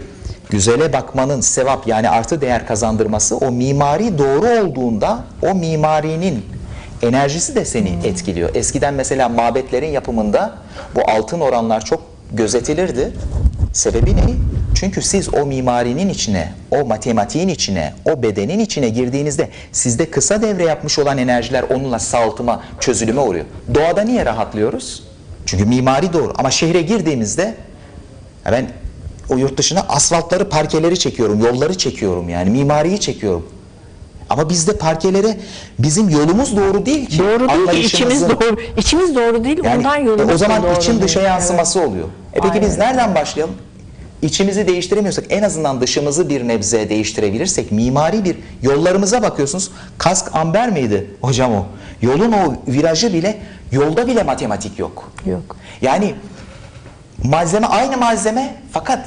güzele bakmanın sevap yani artı değer kazandırması o mimari doğru olduğunda o mimarinin enerjisi de seni etkiliyor. Eskiden mesela mabetlerin yapımında bu altın oranlar çok gözetilirdi. Sebebi ne? Çünkü siz o mimarinin içine, o matematiğin içine, o bedenin içine girdiğinizde sizde kısa devre yapmış olan enerjiler onunla sağaltıma, çözülüme uğruyor. Doğada niye rahatlıyoruz? Çünkü mimari doğru. Ama şehre girdiğimizde ben o yurt dışına asfaltları, parkeleri çekiyorum, yolları çekiyorum yani mimariyi çekiyorum. Ama bizde parkelere bizim yolumuz doğru değil ki. Doğru değil ki, içimiz doğru. İçimiz doğru değil, yani, ondan yolumuz o zaman doğru için değil. dışa yansıması oluyor. Peki Aynen. biz nereden başlayalım? İçimizi değiştiremiyorsak en azından dışımızı bir nebze değiştirebilirsek mimari bir yollarımıza bakıyorsunuz. Kask amber miydi hocam o? Yolun o virajı bile yolda bile matematik yok. Yok. Yani malzeme aynı malzeme fakat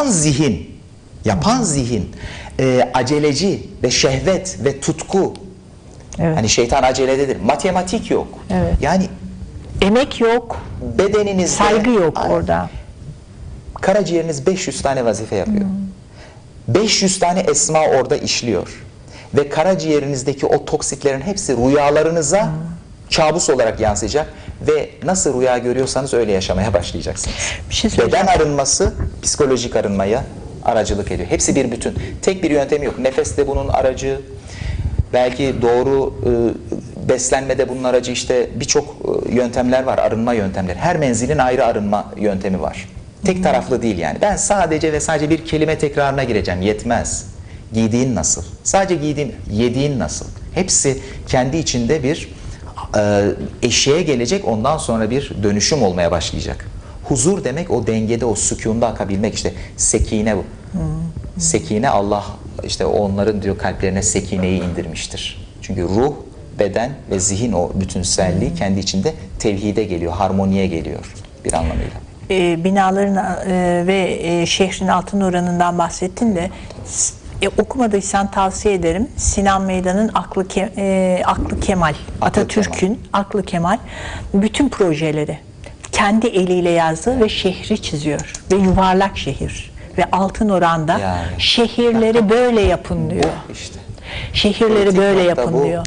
yapan zihin aceleci ve şehvet ve tutku. Evet. Hani şeytan acelededir. Matematik yok. Evet. Yani Emek yok, bedeninizde saygı yok orada. Karaciğeriniz 500 tane vazife yapıyor. 500 tane esma orada işliyor. Ve karaciğerinizdeki o toksitlerin hepsi rüyalarınıza kabus olarak yansıyacak. Ve nasıl rüya görüyorsanız öyle yaşamaya başlayacaksınız. Bir şey söyleyeceğim. Beden arınması psikolojik arınmaya aracılık ediyor. Hepsi bir bütün. Tek bir yöntemi yok. Nefes de bunun aracı. Belki doğru beslenmede bunun aracı, işte birçok yöntemler var, arınma yöntemleri. Her menzilin ayrı arınma yöntemi var. Tek taraflı değil yani. Ben sadece ve sadece bir kelime tekrarına gireceğim. Yetmez. Giydiğin nasıl? Sadece giydiğin, yediğin nasıl? Hepsi kendi içinde bir eşiğe gelecek, ondan sonra bir dönüşüm olmaya başlayacak. Huzur demek o dengede, o sükûnda akabilmek, işte sekine bu. Sekine, Allah işte onların diyor kalplerine sekineyi indirmiştir. Çünkü ruh, beden ve zihin o bütünselliği kendi içinde tevhide geliyor, harmoniye geliyor bir anlamıyla. Binaların ve şehrin altın oranından bahsettin de okumadıysan tavsiye ederim. Sinan Meydan'ın Aklı Kemal, Atatürk'ün Aklı Kemal bütün projeleri kendi eliyle yazdı ve şehri çiziyor ve yuvarlak şehir ve altın oranda yani. Şehirleri böyle yapın diyor. İşte. Şehirleri böyle yapın diyor.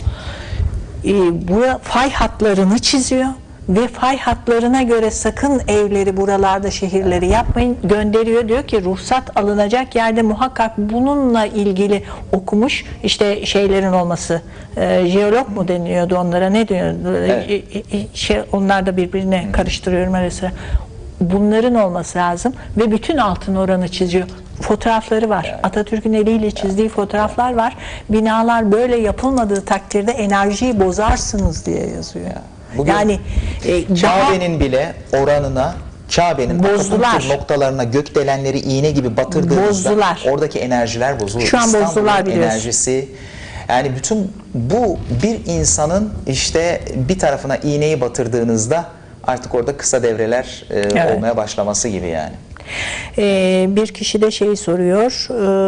Bu fay hatlarını çiziyor. Ve fay hatlarına göre sakın evleri buralarda, şehirleri yapmayın, gönderiyor. Diyor ki ruhsat alınacak yerde muhakkak bununla ilgili okumuş işte şeylerin olması, jeolog mu deniyordu onlara, ne diyor? Evet. Onlar da birbirine karıştırıyorum ara sıra. Bunların olması lazım ve bütün altın oranı çiziyor. Fotoğrafları var. Evet. Atatürk'ün eliyle çizdiği fotoğraflar var. Binalar böyle yapılmadığı takdirde enerjiyi bozarsınız diye yazıyor. Bugün yani Kabe'nin bile oranına, Kabe'nin noktalarına gökdelenleri iğne gibi batırdığınızda oradaki enerjiler bozuluyor. Şu an bozdular biliyorsun. Enerjisi, yani bütün bu bir insanın işte bir tarafına iğneyi batırdığınızda artık orada kısa devreler olmaya başlaması gibi yani. Bir kişi de şeyi soruyor.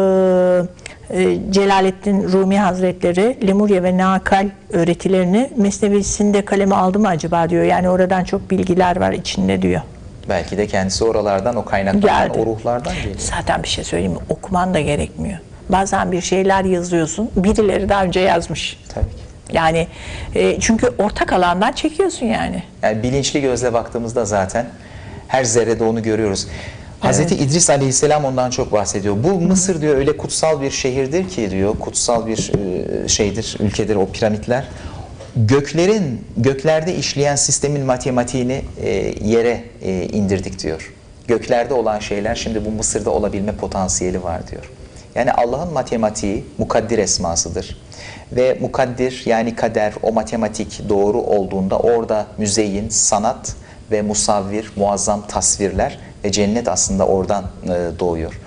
Celaleddin Rumi Hazretleri Lemurya ve Nakal öğretilerini Mesnevisinde kaleme aldı mı acaba diyor. Yani oradan çok bilgiler var içinde diyor. Belki de kendisi oralardan, o kaynaklardan, o ruhlardan geliyor. Zaten bir şey söyleyeyim mi? Okuman da gerekmiyor. Bazen bir şeyler yazıyorsun, birileri daha önce yazmış. Tabii ki. Yani çünkü ortak alandan çekiyorsun yani. Yani bilinçli gözle baktığımızda zaten her zerrede onu görüyoruz. Hazreti İdris Aleyhisselam ondan çok bahsediyor. Bu Mısır diyor öyle kutsal bir şehirdir ki diyor, kutsal bir şeydir, ülkedir o piramitler. Göklerde işleyen sistemin matematiğini yere indirdik diyor. Göklerde olan şeyler şimdi bu Mısır'da olabilme potansiyeli var diyor. Yani Allah'ın matematiği mukaddir esmasıdır. Ve mukaddir yani kader, o matematik doğru olduğunda orada müzeyyin, sanat ve musavvir, muazzam tasvirler ve cennet aslında oradan doğuyor.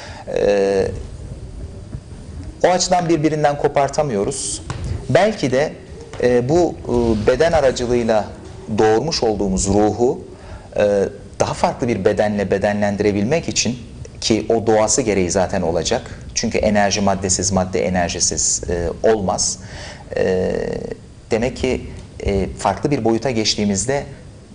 O açıdan birbirinden kopartamıyoruz. Belki de bu beden aracılığıyla doğurmuş olduğumuz ruhu daha farklı bir bedenle bedenlendirebilmek için, ki o doğası gereği zaten olacak. Çünkü enerji maddesiz, madde enerjisiz olmaz. Demek ki farklı bir boyuta geçtiğimizde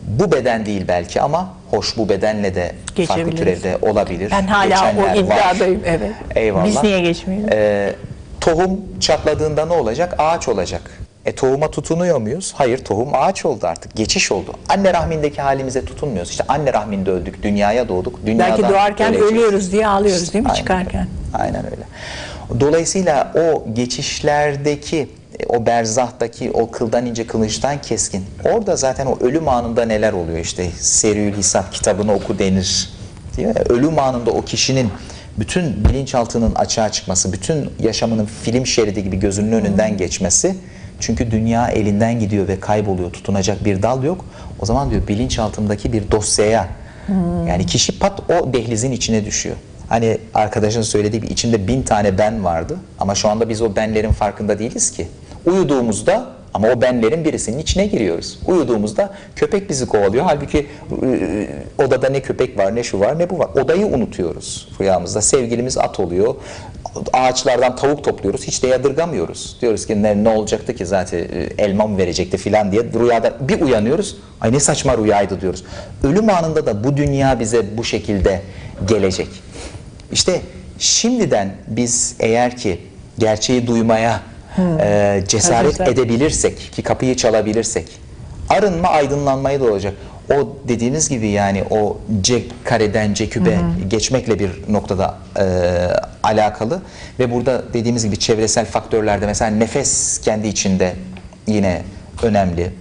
bu beden değil belki ama hoş bu bedenle de farklı türevde olabilir. Ben hala Geçenler o iddiadayım. Evet. Eyvallah. Biz niye geçmeyelim? Tohum çatladığında ne olacak? Ağaç olacak. Tohuma tutunuyor muyuz? Hayır, tohum ağaç oldu artık. Geçiş oldu. Anne rahmindeki halimize tutunmuyoruz. İşte anne rahminde öldük, dünyaya doğduk. Belki doğarken öleceğiz. ölüyoruz diye ağlıyoruz değil mi? Aynen Çıkarken. Öyle. Aynen öyle. Dolayısıyla o geçişlerdeki, o berzahtaki, o kıldan ince kılıçtan keskin. Orada zaten o ölüm anında neler oluyor işte. Serüyül Hisap kitabını oku denir. Diyor ya, ölüm anında o kişinin bütün bilinçaltının açığa çıkması, bütün yaşamının film şeridi gibi gözünün önünden geçmesi. Çünkü dünya elinden gidiyor ve kayboluyor. Tutunacak bir dal yok. O zaman diyor bilinçaltımdaki bir dosyaya, yani kişi pat o dehlizin içine düşüyor. Hani arkadaşın söylediği gibi içinde 1000 tane ben vardı ama şu anda biz o benlerin farkında değiliz ki. Uyuduğumuzda ama o benlerin birisinin içine giriyoruz. Uyuduğumuzda köpek bizi kovalıyor. Halbuki odada ne köpek var, ne şu var, ne bu var. Odayı unutuyoruz rüyamızda. Sevgilimiz at oluyor. Ağaçlardan tavuk topluyoruz. Hiç de yadırgamıyoruz. Diyoruz ki ne olacaktı ki zaten elma mı verecekti filan diye. Rüyada bir uyanıyoruz. Ay ne saçma rüyaydı diyoruz. Ölüm anında da bu dünya bize bu şekilde gelecek. İşte şimdiden biz eğer ki gerçeği duymaya cesaret edebilirsek, ki kapıyı çalabilirsek, arınma aydınlanmaya da olacak. O dediğiniz gibi yani o C kareden C küpe geçmekle bir noktada alakalı ve burada dediğimiz gibi çevresel faktörlerde mesela nefes kendi içinde yine önemli.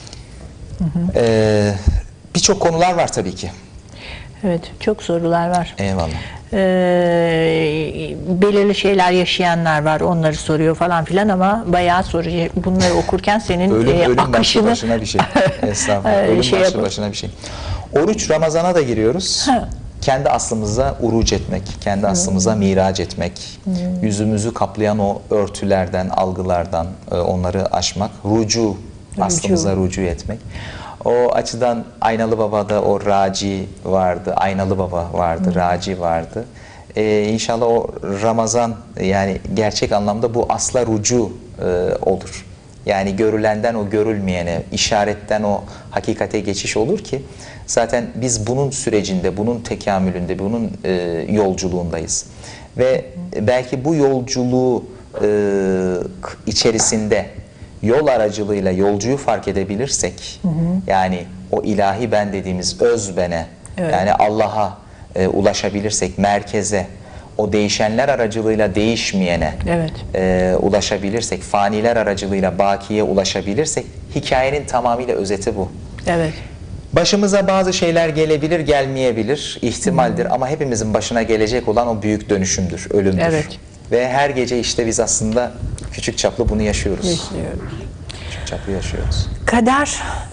Birçok konular var tabii ki. Evet, çok sorular var. Eyvallah. Belirli şeyler yaşayanlar var, onları soruyor falan filan ama bayağı soru. Bunları okurken senin ölüm akışını... başlı başına bir şey. Estağfurullah. Ölüm başlı başına bir şey. Oruç Ramazan'a da giriyoruz. Kendi aslımıza uruç etmek, kendi aslımıza miraç etmek, yüzümüzü kaplayan o örtülerden, algılardan onları aşmak, aslımıza rucu etmek. O açıdan Aynalı Baba'da o Raci vardı, Aynalı Baba vardı, Raci vardı. İnşallah o Ramazan yani gerçek anlamda bu asla rucu olur. Yani görülenden o görülmeyene, işaretten o hakikate geçiş olur ki zaten biz bunun sürecinde, bunun tekamülünde, bunun yolculuğundayız. Ve belki bu yolculuğu içerisinde yol aracılığıyla yolcuyu fark edebilirsek, yani o ilahi ben dediğimiz öz bene, yani Allah'a ulaşabilirsek, merkeze, o değişenler aracılığıyla değişmeyene ulaşabilirsek, faniler aracılığıyla bakiye ulaşabilirsek, hikayenin tamamıyla özeti bu. Evet. Başımıza bazı şeyler gelebilir, gelmeyebilir, ihtimaldir ama hepimizin başına gelecek olan o büyük dönüşümdür, ölümdür. Evet. Ve her gece işte biz aslında küçük çaplı bunu yaşıyoruz. Küçük çaplı yaşıyoruz. Kader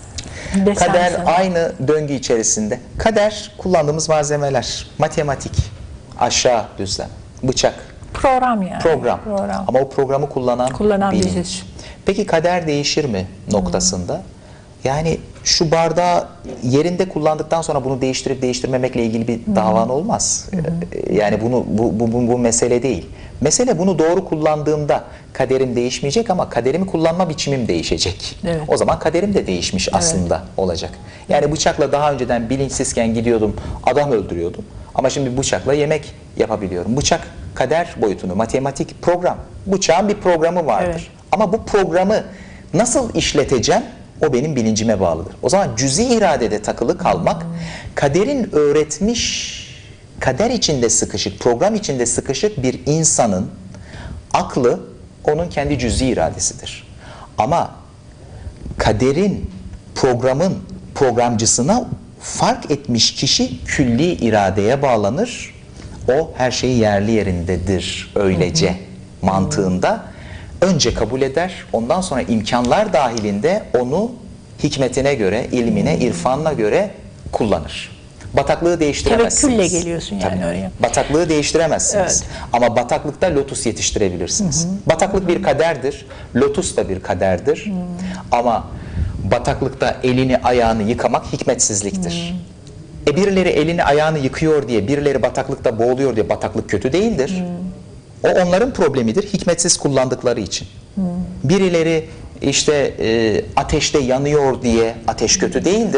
aynı döngü içerisinde. Kader kullandığımız malzemeler, matematik, aşağı düzlem, bıçak. Program yani. Program. Ama o programı kullanan bilinç. biziz. Peki kader değişir mi noktasında? Yani şu bardağı yerinde kullandıktan sonra bunu değiştirip değiştirmemekle ilgili bir davan olmaz. Yani bu mesele değil. Mesele bunu doğru kullandığımda kaderim değişmeyecek ama kaderimi kullanma biçimim değişecek. Evet. O zaman kaderim de değişmiş aslında olacak. Yani bıçakla daha önceden bilinçsizken gidiyordum, adam öldürüyordum. Ama şimdi bıçakla yemek yapabiliyorum. Bıçak kader boyutunu, matematik program. Bıçağın bir programı vardır. Evet. Ama bu programı nasıl işleteceğim? O benim bilincime bağlıdır. O zaman cüzi iradede takılı kalmak, kaderin öğretmiş, kader içinde sıkışık, program içinde sıkışık bir insanın aklı onun kendi cüzi iradesidir. Ama kaderin, programın programcısına fark etmiş kişi külli iradeye bağlanır. O her şeyi yerli yerindedir öylece mantığında. Önce kabul eder, ondan sonra imkanlar dahilinde onu hikmetine göre, ilmine, irfanına göre kullanır. Bataklığı değiştiremezsiniz. Tevekkülle geliyorsun yani oraya. Bataklığı değiştiremezsiniz. Evet. Ama bataklıkta lotus yetiştirebilirsiniz. Bataklık bir kaderdir, lotus da bir kaderdir. Ama bataklıkta elini ayağını yıkamak hikmetsizliktir. Birileri elini ayağını yıkıyor diye, birileri bataklıkta boğuluyor diye bataklık kötü değildir. O onların problemidir, hikmetsiz kullandıkları için. Birileri işte ateşte yanıyor diye ateş kötü değildir.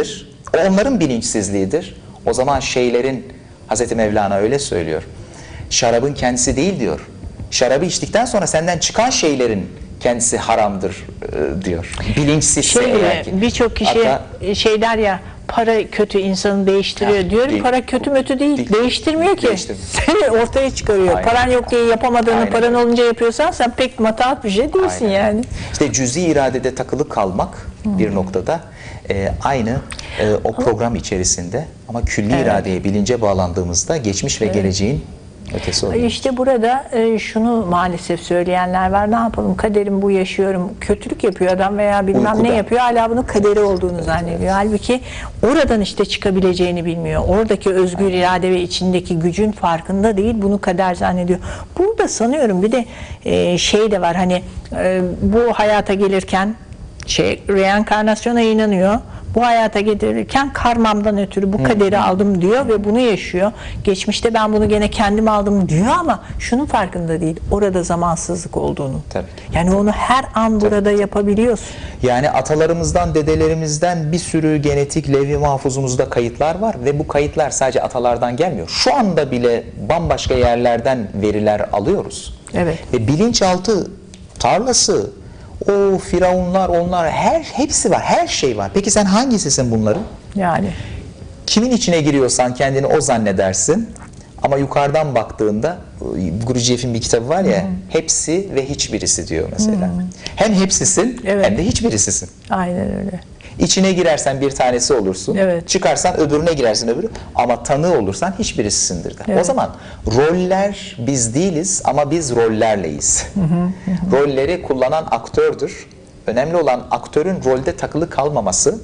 O onların bilinçsizliğidir. O zaman şeylerin, Hazreti Mevlana öyle söylüyor. Şarabın kendisi değil diyor. Şarabı içtikten sonra senden çıkan şeylerin kendisi haramdır diyor. Bilinçsizse eğer ki. Birçok kişi şey der ya, para kötü, insanı değiştiriyor diyorum. Değil. Para kötü mütü değil. Değiştirmiyor ki. Seni ortaya çıkarıyor. Aynen. Paran yok diye yapamadığını, Aynen. paran olunca yapıyorsan sen pek matah bir şey değilsin. Aynen. Yani. İşte cüz'i iradede takılı kalmak bir noktada aynı o program içerisinde, ama külli iradeye, bilince bağlandığımızda geçmiş ve geleceğin ötesi oluyor. İşte burada şunu maalesef söyleyenler var. Ne yapalım, kaderim bu, yaşıyorum. Kötülük yapıyor adam veya bilmem Uykuda. ne yapıyor. Hala bunun kaderi olduğunu zannediyor. Halbuki oradan işte çıkabileceğini bilmiyor. Oradaki özgür irade ve içindeki gücün farkında değil. Bunu kader zannediyor. Burada sanıyorum bir de şey de var. Hani bu hayata gelirken reenkarnasyona inanıyor. Bu hayata getirirken karmamdan ötürü bu kaderi aldım diyor ve bunu yaşıyor. Geçmişte ben bunu gene kendim aldım diyor ama şunun farkında değil. Orada zamansızlık olduğunu. Tabii. Yani onu her an burada yapabiliyorsun. Yani atalarımızdan, dedelerimizden bir sürü genetik levh-i mahfuzumuzda kayıtlar var ve bu kayıtlar sadece atalardan gelmiyor. Şu anda bile bambaşka yerlerden veriler alıyoruz. Evet. Ve bilinçaltı tarlası, o firavunlar, onlar, hepsi var, her şey var. Peki sen hangisisin bunların? Yani. Kimin içine giriyorsan kendini o zannedersin. Ama yukarıdan baktığında, Gurdjieff'in bir kitabı var ya, hepsi ve hiçbirisi diyor mesela. Hem hepsisin, hem de hiçbirisisin. Aynen öyle. İçine girersen bir tanesi olursun, Evet. çıkarsan öbürüne girersin öbürü, ama tanığı olursan hiçbirisisindir de. Evet. O zaman roller biz değiliz ama biz rollerleyiz. Rolleri kullanan aktördür. Önemli olan aktörün rolde takılı kalmaması,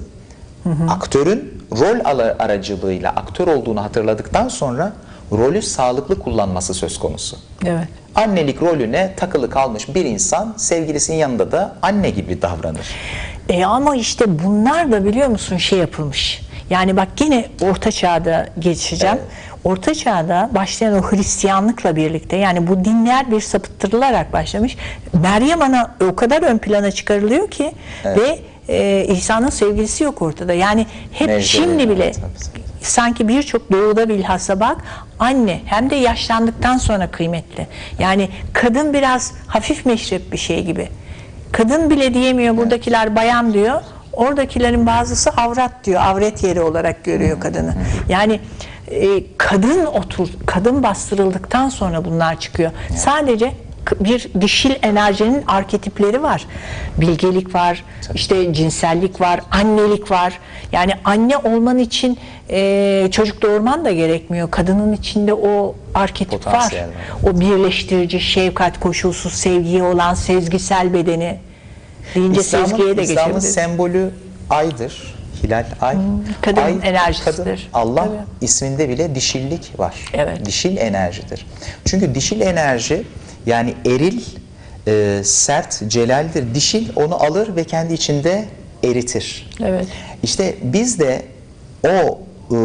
aktörün rol aracılığıyla aktör olduğunu hatırladıktan sonra rolü sağlıklı kullanması söz konusu. Evet. Annelik rolüne takılı kalmış bir insan sevgilisinin yanında da anne gibi davranır. Ama işte bunlar da biliyor musun şey yapılmış. Yani bak yine Orta Çağ'da geçeceğim. Evet. Orta Çağ'da başlayan o Hristiyanlıkla birlikte, yani bu dinler bir sapıttırılarak başlamış. Meryem Ana o kadar ön plana çıkarılıyor ki ve İsa'nın sevgilisi yok ortada. Yani hep Necde şimdi bile tabii. sanki birçok doğuda bilhassa bak, anne hem de yaşlandıktan sonra kıymetli. Yani kadın biraz hafif meşrep bir şey gibi. Kadın bile diyemiyor, buradakiler bayan diyor. Oradakilerin bazısı avrat diyor. Avret yeri olarak görüyor kadını. Yani kadın bastırıldıktan sonra bunlar çıkıyor. Sadece bir dişil enerjinin arketipleri var. Bilgelik var, işte cinsellik var, annelik var. Yani anne olman için çocuk doğurman da gerekmiyor. Kadının içinde o arketip var. Potansiyel var. O birleştirici, şefkat, koşulsuz sevgiye olan sezgisel bedeni deyince sezgiye de İslam'ın geçebiliriz. sembolü aydır. Hilal, ay. Kadın Ay, enerjisidir. kadın. Allah Tabii. isminde bile dişillik var. Evet. Dişil enerjidir. Çünkü dişil enerji, yani eril, sert, celaldir. Dişil onu alır ve kendi içinde eritir. Evet. İşte biz de o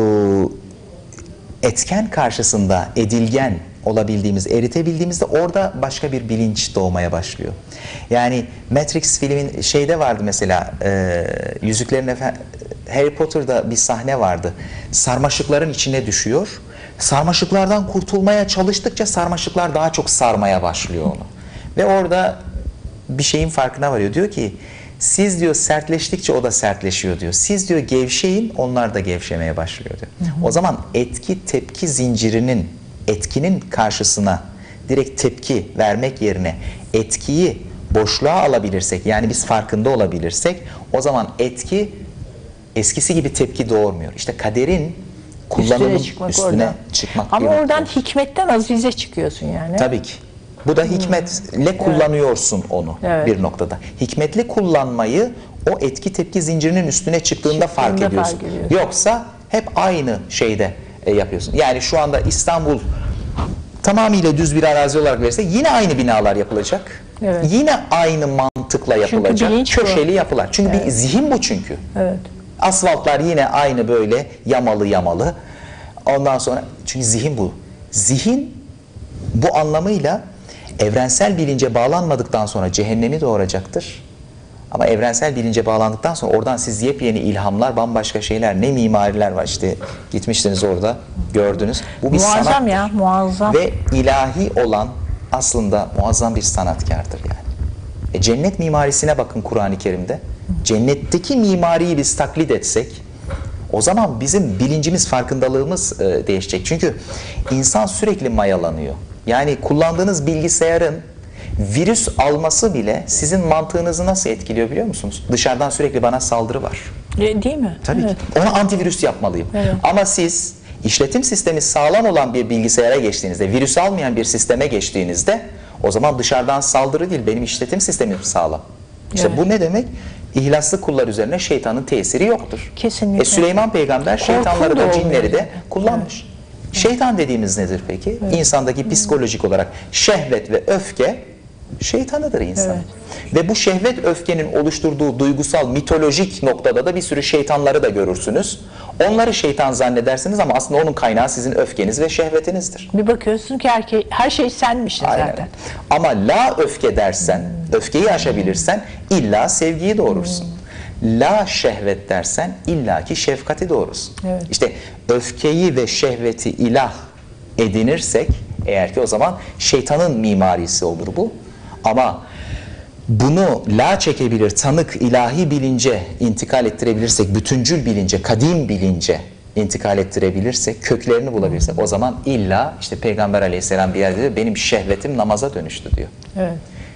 etken karşısında edilgen olabildiğimiz, eritebildiğimizde orada başka bir bilinç doğmaya başlıyor. Yani Matrix filmin şeyde vardı mesela, Yüzüklerin Efendisi, Harry Potter'da bir sahne vardı. Sarmaşıkların içine düşüyor. Sarmaşıklardan kurtulmaya çalıştıkça sarmaşıklar daha çok sarmaya başlıyor onu. Ve orada bir şeyin farkına varıyor. Diyor ki, siz diyor sertleştikçe o da sertleşiyor diyor. Siz diyor gevşeyin, onlar da gevşemeye başlıyor diyor. O zaman etki tepki zincirinin, etkinin karşısına direkt tepki vermek yerine etkiyi boşluğa alabilirsek, yani biz farkında olabilirsek, o zaman etki eskisi gibi tepki doğurmuyor. İşte kaderin kullanımın üstüne çıkmak. Ama oradan hikmetten azize çıkıyorsun yani. Tabii ki. Bu da hikmetle kullanıyorsun onu bir noktada. Hikmetli kullanmayı o etki tepki zincirinin üstüne çıktığında fark ediyorsun. Yoksa hep aynı şeyde yapıyorsun. Yani şu anda İstanbul tamamıyla düz bir arazi olarak verirse yine aynı binalar yapılacak. Evet. Yine aynı mantıkla yapılacak. Köşeli yapılar. Çünkü bir zihin bu çünkü. Evet. Asfaltlar yine aynı böyle yamalı yamalı. Ondan sonra, çünkü zihin bu. Zihin bu anlamıyla evrensel bilince bağlanmadıktan sonra cehennemi doğuracaktır. Ama evrensel bilince bağlandıktan sonra oradan siz yepyeni ilhamlar, bambaşka şeyler, ne mimariler var işte, gitmiştiniz orada, gördünüz. Bu bir Muazzam sanattır. ya, muazzam. Ve ilahi olan aslında muazzam bir sanatkardır yani. Cennet mimarisine bakın Kur'an-ı Kerim'de. Cennetteki mimariyi biz taklit etsek, o zaman bizim bilincimiz, farkındalığımız değişecek. Çünkü insan sürekli mayalanıyor. Yani kullandığınız bilgisayarın virüs alması bile sizin mantığınızı nasıl etkiliyor biliyor musunuz? Dışarıdan sürekli bana saldırı var. Değil mi? Tabii Evet. ki. Ona antivirüs yapmalıyım. Evet. Ama siz işletim sistemi sağlam olan bir bilgisayara geçtiğinizde, virüs almayan bir sisteme geçtiğinizde, o zaman dışarıdan saldırı değil, benim işletim sistemim sağlam. İşte Evet. bu ne demek? İhlaslı kullar üzerine şeytanın tesiri yoktur. Kesinlikle. Süleyman peygamber şeytanları da da cinleri olmuyor. de kullanmış. Şeytan dediğimiz nedir peki? İnsandaki psikolojik olarak şehvet ve öfke şeytanıdır insanın. Ve bu şehvet öfkenin oluşturduğu duygusal mitolojik noktada da bir sürü şeytanları da görürsünüz. Onları şeytan zannedersiniz ama aslında onun kaynağı sizin öfkeniz ve şehvetinizdir. Bir bakıyorsun ki her şey senmişsin Aynen. zaten. Ama la öfke dersen, öfkeyi aşabilirsen illa sevgiyi doğurursun. La şehvet dersen illaki şefkati doğurursun. Evet. İşte öfkeyi ve şehveti ilah edinirsek eğer ki o zaman şeytanın mimarisi olur bu. Ama bunu la çekebilir, tanık ilahi bilince intikal ettirebilirsek, bütüncül bilince, kadim bilince intikal ettirebilirsek, köklerini bulabilirsek, o zaman illa işte Peygamber Aleyhisselam bir yerde diyor, benim şehvetim namaza dönüştü diyor. Evet.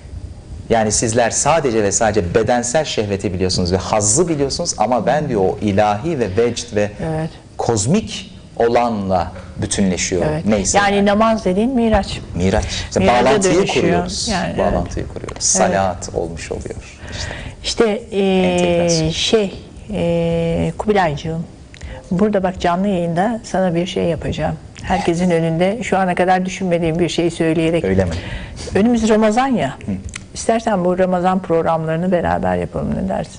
Yani sizler sadece ve sadece bedensel şehveti biliyorsunuz ve hazzı biliyorsunuz ama ben diyor o ilahi ve vecd ve Evet. kozmik olanla bütünleşiyor. Evet. Neyse. Yani namaz dediğin Miraç. Miraç. İşte Miraca bağlantıyı dönüşüyor. kuruyoruz. Yani, bağlantıyı kuruyoruz. Salat olmuş oluyor. İşte Entegrasyon. Kubilaycığım, burada bak canlı yayında sana bir şey yapacağım. Herkesin önünde şu ana kadar düşünmediğim bir şeyi söyleyerek. Öyle mi? Önümüz Ramazan ya. İstersen bu Ramazan programlarını beraber yapalım, ne dersin?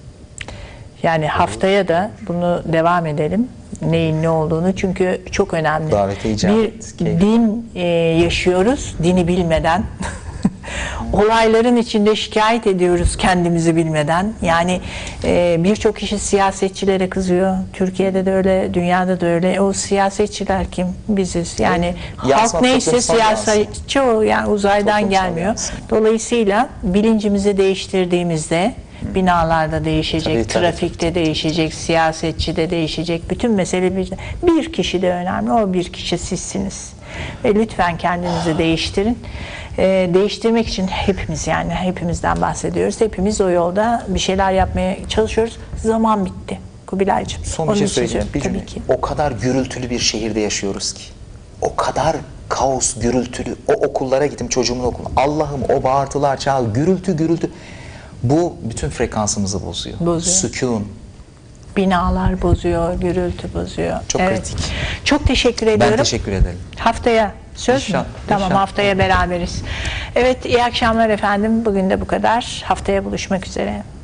Yani haftaya da bunu devam edelim. Neyin ne olduğunu, çünkü çok önemli. Davete icabet. Bir din yaşıyoruz, dini bilmeden. Olayların içinde şikayet ediyoruz kendimizi bilmeden. Yani birçok kişi siyasetçilere kızıyor. Türkiye'de de öyle, dünyada da öyle. O siyasetçiler kim? Biziz. Yani halk neyse siyasetçi o. Yani uzaydan gelmiyor. Dolayısıyla bilincimizi değiştirdiğimizde binalarda değişecek, trafikte değişecek, siyasetçide değişecek. Bütün mesele bir kişi de önemli. O bir kişi sizsiniz. Ve lütfen kendinizi değiştirin. Değiştirmek için hepimiz, yani hepimizden bahsediyoruz. Hepimiz o yolda bir şeyler yapmaya çalışıyoruz. Zaman bitti Kubilaycığım. Son bir şey söyleyeyim. Bir cümle. Tabii ki. O kadar gürültülü bir şehirde yaşıyoruz ki. O kadar kaos, gürültülü. O okullara gittim, çocuğumun okuluna. Allah'ım o bağırtılar, çağır, gürültü. Bu bütün frekansımızı bozuyor. Sükun. Binalar bozuyor, gürültü bozuyor. Çok kritik. Çok teşekkür ediyorum. Ben teşekkür ederim. Haftaya söz mü? Tamam, İnşallah. haftaya beraberiz. Evet, iyi akşamlar efendim. Bugün de bu kadar. Haftaya buluşmak üzere.